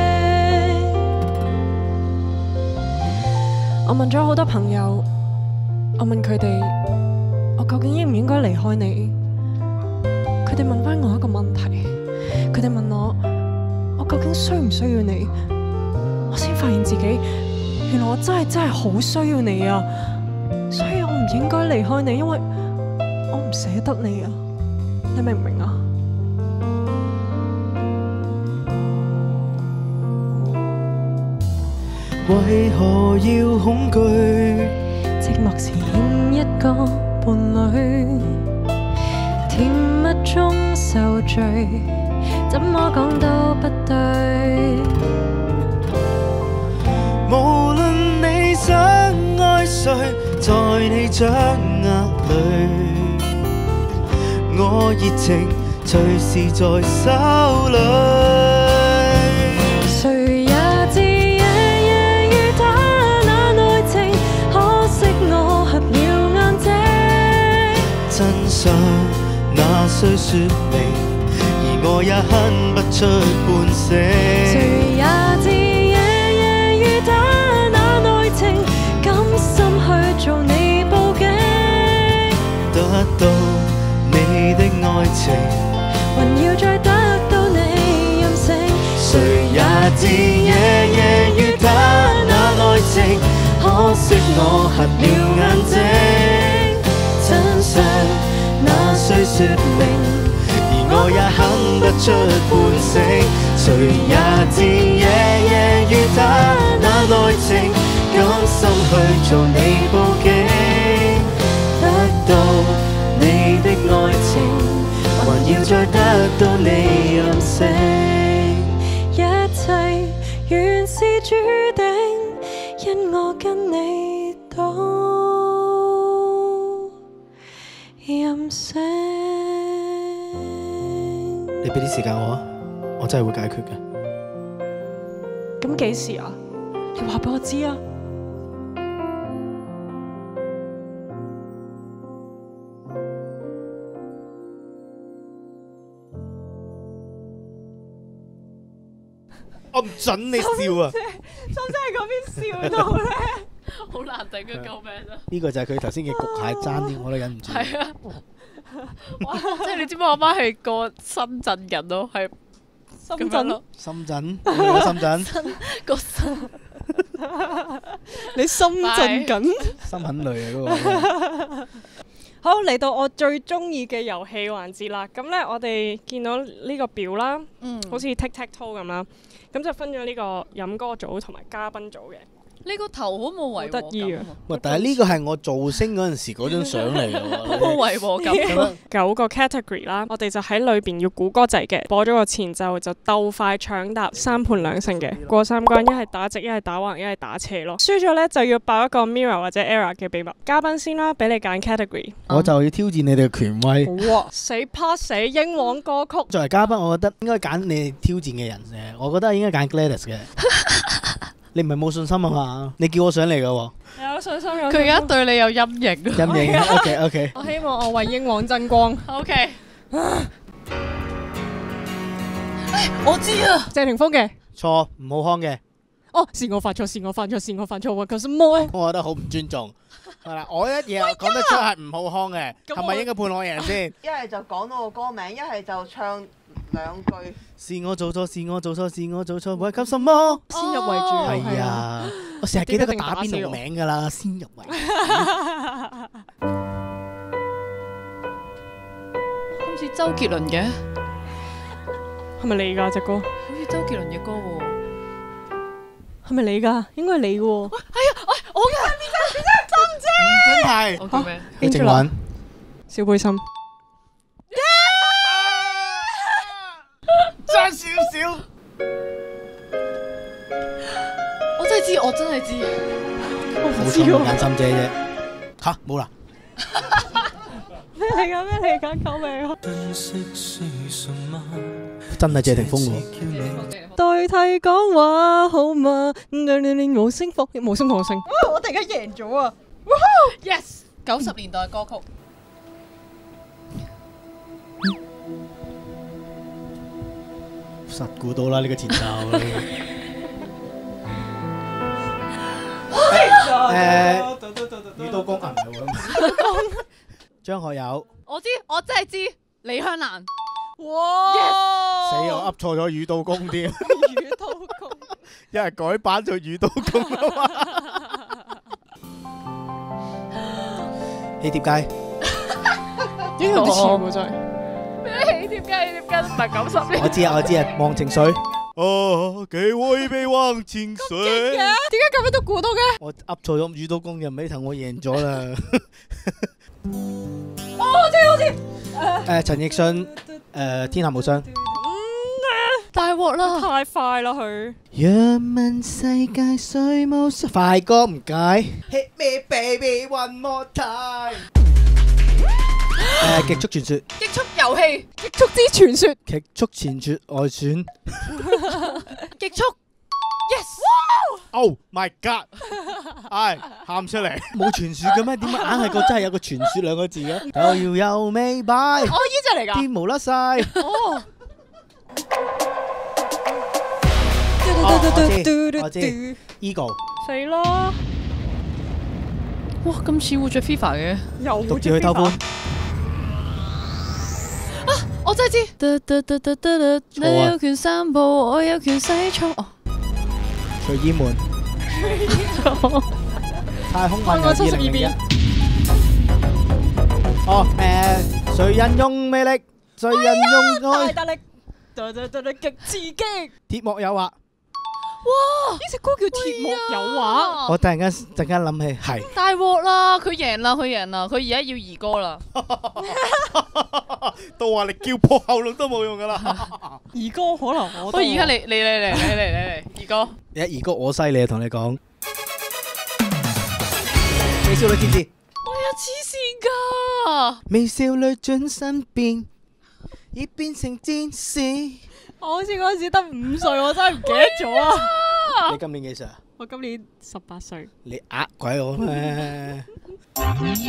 我問咗好多朋友，我問佢哋，我究竟應唔應該離開你？佢哋問翻我一個問題，佢哋問我，我究竟需唔需要你？我先發現自己，原來我真係真係好需要你啊！所以我唔應該離開你，因為我唔捨得你啊！你明唔明啊？ 為何要恐懼？ 寂寞是另一個伴侶，甜蜜中受罪，怎麼講都不對。 無論你想愛誰，在你掌握裏，我熱情隨時在手裏。 誰也知夜夜與他那愛情，可惜我合了眼睛。 真相那需說明，而我也哼不出半聲。 誰也知夜夜與他那愛情，甘心去做你報警， 得到你的愛情， 還要再得到你任性。 誰也知夜夜與他那愛情，可惜我合了眼睛。真相那需說明，而我也哼不出半聲。誰也知夜夜與他那愛情，甘心去做你報警，得到你的愛情，還要再得到你任性。 一切原是注定，因我跟你都任性。 你俾啲時間我啊，我真係會解決嘅。 咁幾時啊？你話俾我知啊！ 我唔準你笑啊！ 心姐喺嗰邊笑到咧， 好難頂佢救命啊！ 呢個就係佢頭先嘅焗蟹，爭啲我都忍唔住。 係啊，即係你知唔知我媽係個深圳人咯，係深圳咯， 深圳，你喺深圳， 個深你深圳緊。 心很累啊嗰個。 好，嚟到我最中意嘅遊戲環節啦。咁咧，我哋見到呢個表啦， 嗯， 好似 Tic Tac Toe 咁啦，咁就分咗呢個飲歌組同埋嘉賓組嘅。 呢個頭好冇違和好得意啊感啊！ 喂，但係呢個係我造星嗰陣時嗰張相嚟㗎喎。 冇違和感咁樣。 九個 category 啦，我哋就喺裏邊要估歌仔嘅，播咗個前奏就鬥快搶答，三盤兩勝嘅，過三關一係打直，一係打橫，一係打斜咯。輸咗呢就要爆一個 Mirror 或者 Error 嘅秘密。嘉賓先啦，俾你揀 category。 我就要挑戰你哋嘅權威。 哇！死 pass 死英皇歌曲。 作為嘉賓，我覺得應該揀你哋挑戰嘅人嘅。我覺得應該揀 Gladys 嘅。你唔係冇信心啊嘛？你叫我上嚟㗎喎。 有信心有信心。 佢而家對你有陰影。 陰影。OK OK。 我希望我為英皇爭光。 OK。我知啊。 謝霆鋒嘅。 錯，唔好康嘅。 哦，是我犯錯，是我犯錯，是我犯錯喎！咁什麼咧？ 我覺得好唔尊重。係啦，我一嘢講得出係唔好康嘅，係咪應該判我贏先？ 一係就講到個歌名，一係就唱兩句。 是我做錯，是我做錯，是我做錯，為給什麼？ 先入為主。 係啊，我成日記得佢打邊爐名㗎啦，先入為主。 好似周杰倫嘅， 係咪你㗎隻歌？ 好似周杰倫嘅歌喎。 係咪你㗎？應該係你喎。 哎呀，我嘅邊隻邊隻心姐。 真係。 我叫咩？ 你靜穩。 小背心。 爭少少。 我真係知，我真係知。 我唔知喎。揀心姐啫。吓，冇啦。 咩嚟㗎？咩嚟㗎？救命啊！ 真係謝霆鋒喎。 代替講話好嘛？無聲放無聲放聲。我突然間贏咗啊 Yes， 九十年代歌曲。 實估到啦呢個前奏。誒，雨刀公係咪喎？張學友。 我知，我真係知，李香蘭。 哇！ 死我噏錯咗雨刀公添。 雨刀公， 因為改版做雨刀公啊嘛。喜帖街。 應該有啲似喎真係。 咩喜帖街？喜帖街都唔係九十年。 我知啊，我知啊，忘情水。哦，幾會被忘情水？ 點解咁樣都估到嘅？ 我噏錯咗雨刀公嘅尾頭，我贏咗啦。 哦，我知我知。 誒，陳奕迅，誒，天下無雙。 大鑊啦！ 太快啦佢。 若問世界誰無雙，快歌唔解。Hit me baby one more time。誒，極速傳說。 極速遊戲， 極速之傳說。 極速傳說外傳。 極速 ，yes！Oh my god！唉，喊出嚟。冇傳說嘅咩？點解硬係個真係有個傳說兩個字嘅？又搖又尾擺。 哦，呢隻嚟㗎。 啲毛甩晒。 哦。 我知 ，Ego 死啦！ 哇，咁似活着 FIFA 嘅， 又獨自去偷歡。 啊，我真係知。你有權散步，我有權洗澡。哦， 隨意門。太空漫遊二零零一。哦，誒，誰人用魅力？誰人用愛？ 大力，對對對對，極刺激。 鐵幕誘惑。 哇！呢隻歌叫《鐵幕誘惑》。 我突然間陣間諗起係大鑊啦！佢贏啦！佢贏啦！佢而家要兒歌啦。 到話你叫破喉嚨都冇用噶啦。 兒歌可能我。 我而家嚟嚟嚟嚟嚟嚟嚟兒歌。 一兒歌我犀利啊！同你講，美少女戰士。 我有黐線㗎。 美少女轉身變，已變成戰士。 我好似嗰陣時得五歲，我真係唔記得咗啊！ 你今年幾歲啊？ 我今年十八歲。 你呃鬼我咩？誒，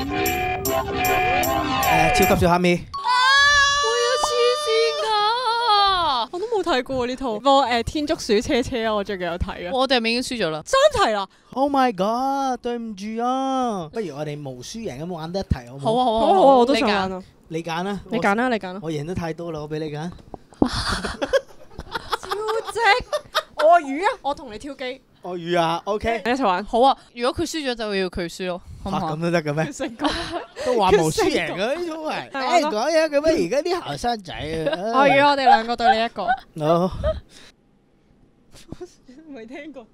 超級小蝦米。 我有黐線㗎！ 我都冇睇過呢套。個誒天竺鼠車車啊，我最近有睇啊。 我哋係咪已經輸咗啦？ 三題啦。 Oh my god！對唔住啊，不如我哋無輸贏咁玩得一題好唔好？ 好啊好啊好啊，我都想玩啊。 你揀啦， 你揀啦，你揀啦。 我贏得太多啦，我俾你揀。 超值！我魚啊！我同你挑機。 我魚啊 ，OK。 一齊玩。 好啊！如果佢輸咗就要佢輸咯，好唔好？ 咁都得嘅咩？ 成功。 都話無輸贏嘅呢種係。誒講嘢嘅咩？而家啲後生仔啊。 我魚，我哋兩個對你一個。 好。 未聽過。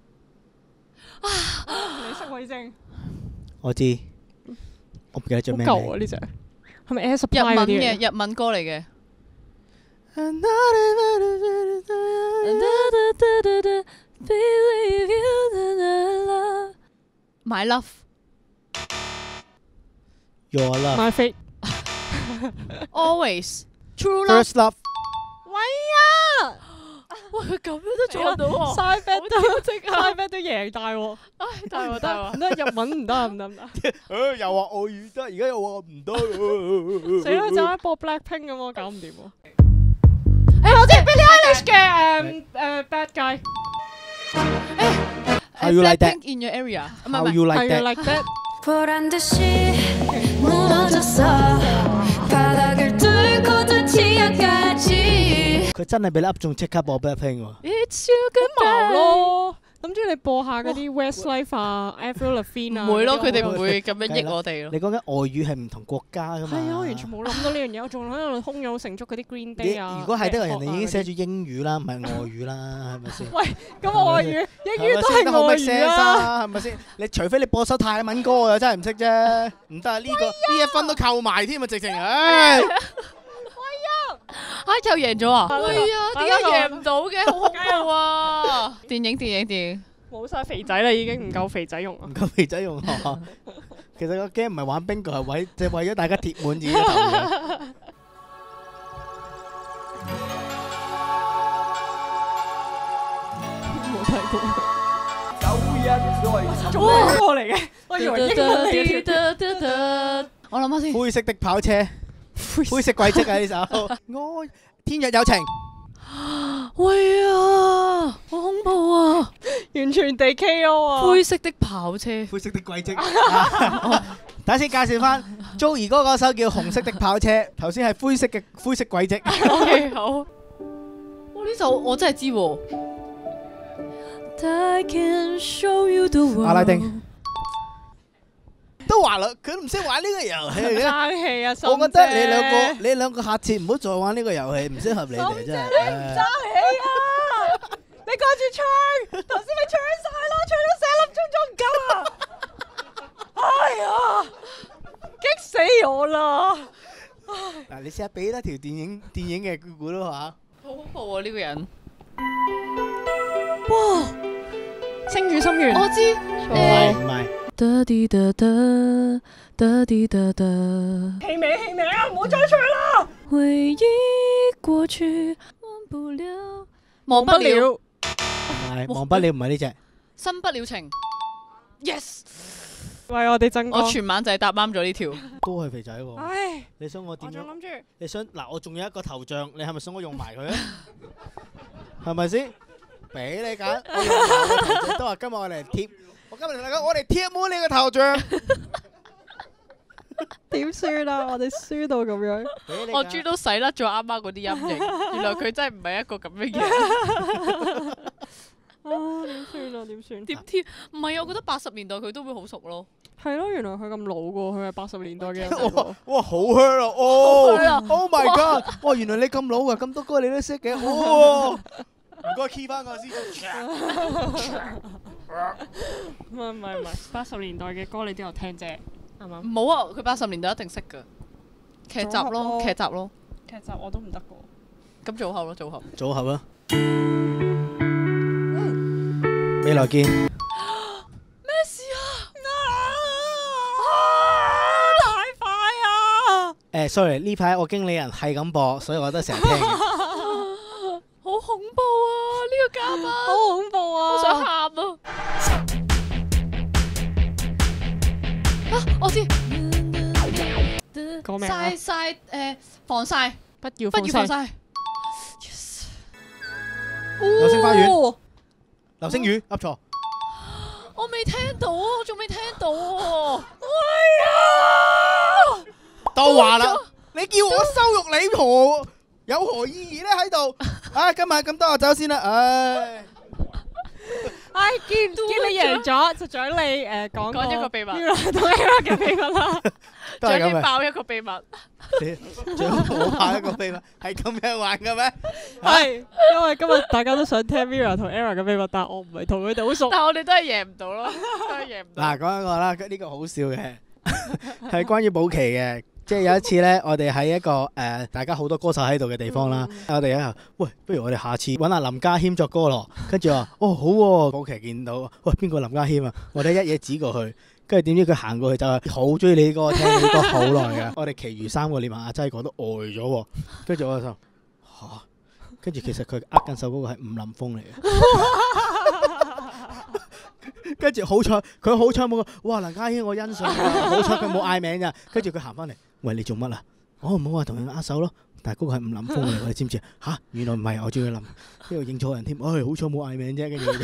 你識慧晶？ 我知。我唔記得咗咩。 好舊啊呢隻。係咪 Air 日 Supply 文嗰啲嚟？ 嘅日文歌嚟嘅。My love, your love, My fate, always, true love。 first love。 喂啊！ 哇，佢咁樣都做到喎！ 晒 bet 都晒 bet 都贏大喎！ 唉，大鑊大鑊！ 唔得日文唔得唔得唔得！ 誒又話外語得，而家又話唔得。 死啦！就一播 Blackpink 咁，我搞唔掂喎。誒，我知 Billie Eilish 嘅誒誒 Bad Guy。 How you like that? Blackpink in your area？唔係 How 唔係 you like How you that? like that? 보란 듯이 무너졌어 바닥을 뚫고 저 지하까지 佢真係俾你噏中，即刻播 Blackpink 喎。 It's you 咁矛 goodbye。 咯，諗住你播下嗰啲 Westlife 啊、Avril Lavigne 啊。 唔會咯，佢哋嗰啲唔會咁樣益我哋咯。 你講緊外語係唔同國家噶嘛？ 係啊，我完全冇諗到呢樣嘢，我仲喺度胸有成竹嗰啲 Green 你 Day 啊。 如果係得人哋已經寫住。 住英語啦，唔係外語啦，係咪先？ 喂，咁外語、英語都係好外 make 語 sense 啊！ 啊，係咪先？你除非你播首泰文歌，我又真係唔識啫。唔得啊，呢個呢一分都扣埋添啊，直情唉！ 啊，又贏咗啊！ 得啦喂啊，點解得啦贏唔到嘅？好恐怖啊！電影電影電影。 冇晒肥仔啦，已經唔夠肥仔用啊唔！夠肥仔用啊！ 其實個 game 唔係玩 bingo，係為就係為咗大家貼滿自己嘅頭嘅。 冇睇過。中文歌嚟嘅，我以為英文嚟嘅。 我諗下先。 灰色的跑車，灰色軌跡啊！呢首我天若有情。 喂啊，好恐怖啊！ 完全地 K O 啊！ 灰色的跑車， 灰色的軌跡。等先介紹翻 Joey 哥嗰首叫紅色的跑車，頭先係灰色嘅灰色軌跡。 O K 好。哇！呢首我真係知喎。 阿拉丁都話啦，佢唔識玩呢個遊戲嘅。 爭氣啊！ 我覺得你兩個你兩個下次唔好再玩呢個遊戲，唔適合你哋真係。 你唔爭氣啊！你掛住唱，頭先咪唱晒啦，唱咗成粒鐘仲唔夠啊！哎呀，激死我啦！ 嗱，你試下俾多條電影電影嘅故故咯嚇。 好恐怖啊！呢個人。哇！ 星語心願， 我知。 唔係唔係。 得啲得得得啲得得。 氣味氣味啊！唔好再唱啦！ 回憶過去，忘不了，忘不了。 係忘不了，唔係呢隻。 新不了情。Yes。 喂，我哋真哥。 我全晚就係答啱咗呢條。 都係肥仔喎。 唉， 你想我點樣？ 我仲諗住。 你想嗱，我仲有一個頭像，你係咪想我用埋佢啊？係咪先？俾你揀，我用埋個頭像都話今日我哋貼。我今日同大家講，我哋貼滿你個頭像。 點算啊？我哋輸到咁樣。 我豬都洗甩咗啱啱嗰啲陰影，原來佢真係唔係一個咁樣嘅人。 啊，點算啊？點算？ 點貼？唔係啊，我覺得八十年代佢都會好熟咯。 係咯，原來佢咁老噶，佢係八十年代嘅人。 哇哇，好 hurt 啊！哦 ，Oh my god！哇，原來你咁老噶，咁多歌你都識嘅。哦，唔該 key 翻我先。 唔係唔係唔係，八十年代嘅歌你都有聽啫，係嘛？ 冇啊，佢八十年代一定識噶。劇集咯，劇集咯， 劇集我都唔得噶。 咁組合咯，組合。 組合啦。未來見。 咩事啊？ 太快啊！ 誒，sorry，呢排我經理人係咁播，所以我都成日聽。 好恐怖啊！呢個嘉賓好恐怖啊！ 我想喊啊！啊，我知。 講咩啊？ 曬曬誒防曬， 不要不要防曬。Yes。 流星花園。流星雨噏錯。 我未聽到啊！我仲未聽到喎。 喂啊！都話啦，你叫我羞辱你何有何意義咧？喺度，啊，今日咁多，我走先啦，唉。 唉，見見你贏咗，就獎你誒講講一個秘密， 同 Era 嘅秘密啦。 獎你爆一個秘密。 獎我爆一個秘密，係咁樣玩嘅咩？ 係，因為今日大家都想聽 Era 同 Era 嘅秘密，但係我唔係同佢哋好熟。 但係我哋都係贏唔到咯，都係贏唔到。 嗱，講一個啦，呢個好笑嘅，係關於保期嘅。即係有一次咧，我哋喺一個誒、呃，大家好多歌手喺度嘅地方啦。嗯、我哋喺度，喂，不如我哋下次揾下林家謙作歌咯。跟住話，哦，好喎、啊。保期見到，喂，邊個林家謙啊？我哋一嘢指過去，跟住點知佢行過去就係好中意你歌，聽你歌好耐嘅。我哋其餘三個連埋阿真係講都呆咗喎。跟住我就嚇，跟住其實佢握緊手嗰個係吳林峰嚟嘅。跟住好彩，佢好彩冇個，哇！林家謙我欣賞啊，好彩佢冇嗌名咋。跟住佢行翻嚟，喂，你做乜啊？我唔好話同人握手咯，但係嗰個係吳林峰嚟，你知唔知啊？嚇，原來唔係，我仲要諗，呢度認錯人添。唉，好彩冇嗌名啫。跟住佢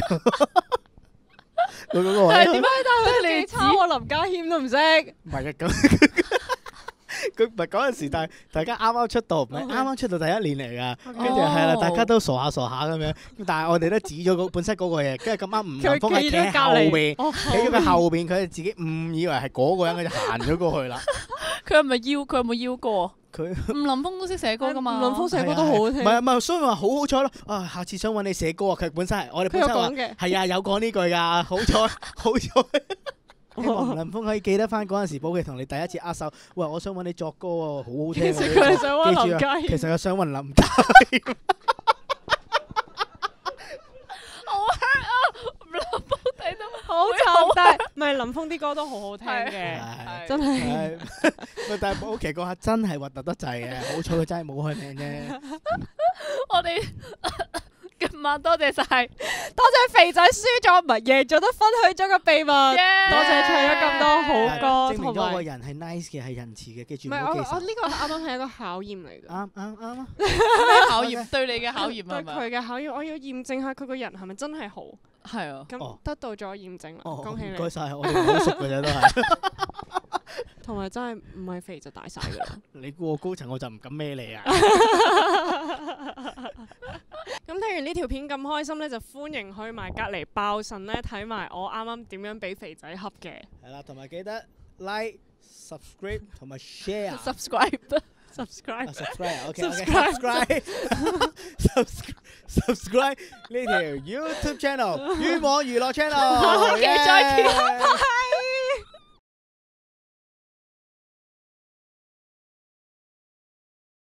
嗰個係點解？但係你抄我林家謙都唔識。 唔係嘅咁。佢唔係嗰陣時，但係大家啱啱出道，唔係啱啱出道第一年嚟噶，跟住係啦，大家都傻下傻下咁樣，但係我哋都指咗嗰本身嗰個嘢，跟住咁啱吳林峰係企喺後邊，企咗佢後邊，佢哋自己誤以為係嗰個人，佢就行咗過去啦。 佢係咪邀？佢有冇邀歌？ 佢吳林峰都識寫歌噶嘛？ 吳林峰寫歌都好好聽。 唔係唔係，所以話好好彩咯。啊，下次想揾你寫歌啊！佢本身係我哋本身話係啊，有講呢句㗎，好彩好彩。希望吳林峰可以記得翻嗰陣時，保期同你第一次握手。喂，我想揾你作歌喎，好好聽。 其實佢係想揾林家謙。 其實佢想揾林家謙。 好 hurt 啊！吳林峰睇到好慘，但係唔係林峰啲歌都好好聽嘅， 係真係。 係喂但係好奇嗰下真係核突得滯嘅，好彩佢真係冇開名啫。 我哋今晚多謝晒， 多謝肥仔輸咗，唔係贏咗都分享咗個秘密。 多多謝唱咗咁多好歌， 證明咗個同埋人係 nice 嘅，係仁慈嘅，記住唔係我唔好記仇。 我呢個啱啱係一個考驗嚟嘅。 啱啱啱啊！ 考驗對你嘅考驗對係咪？ 佢嘅考驗，我要驗證下佢個人係咪真係好。 係啊， 咁哦得到咗驗證啦， 哦， 恭喜你唔該。晒，我哋唔好熟嘅啫，都係。 同埋真係唔係肥就大晒㗎啦。 你估我高層，我就唔敢孭你啊！ 咁睇完呢條片咁開心咧，就歡迎去埋隔離爆腎咧睇埋我啱啱點樣俾肥仔恰嘅。 係啦，同埋記得 like、subscribe 同埋 share。 subscribe subscribe 啊 subscribe，OK OK Subscribe subscribe subscribe 呢條 YouTube channel 魚網娛樂 channel。 OK，再見耶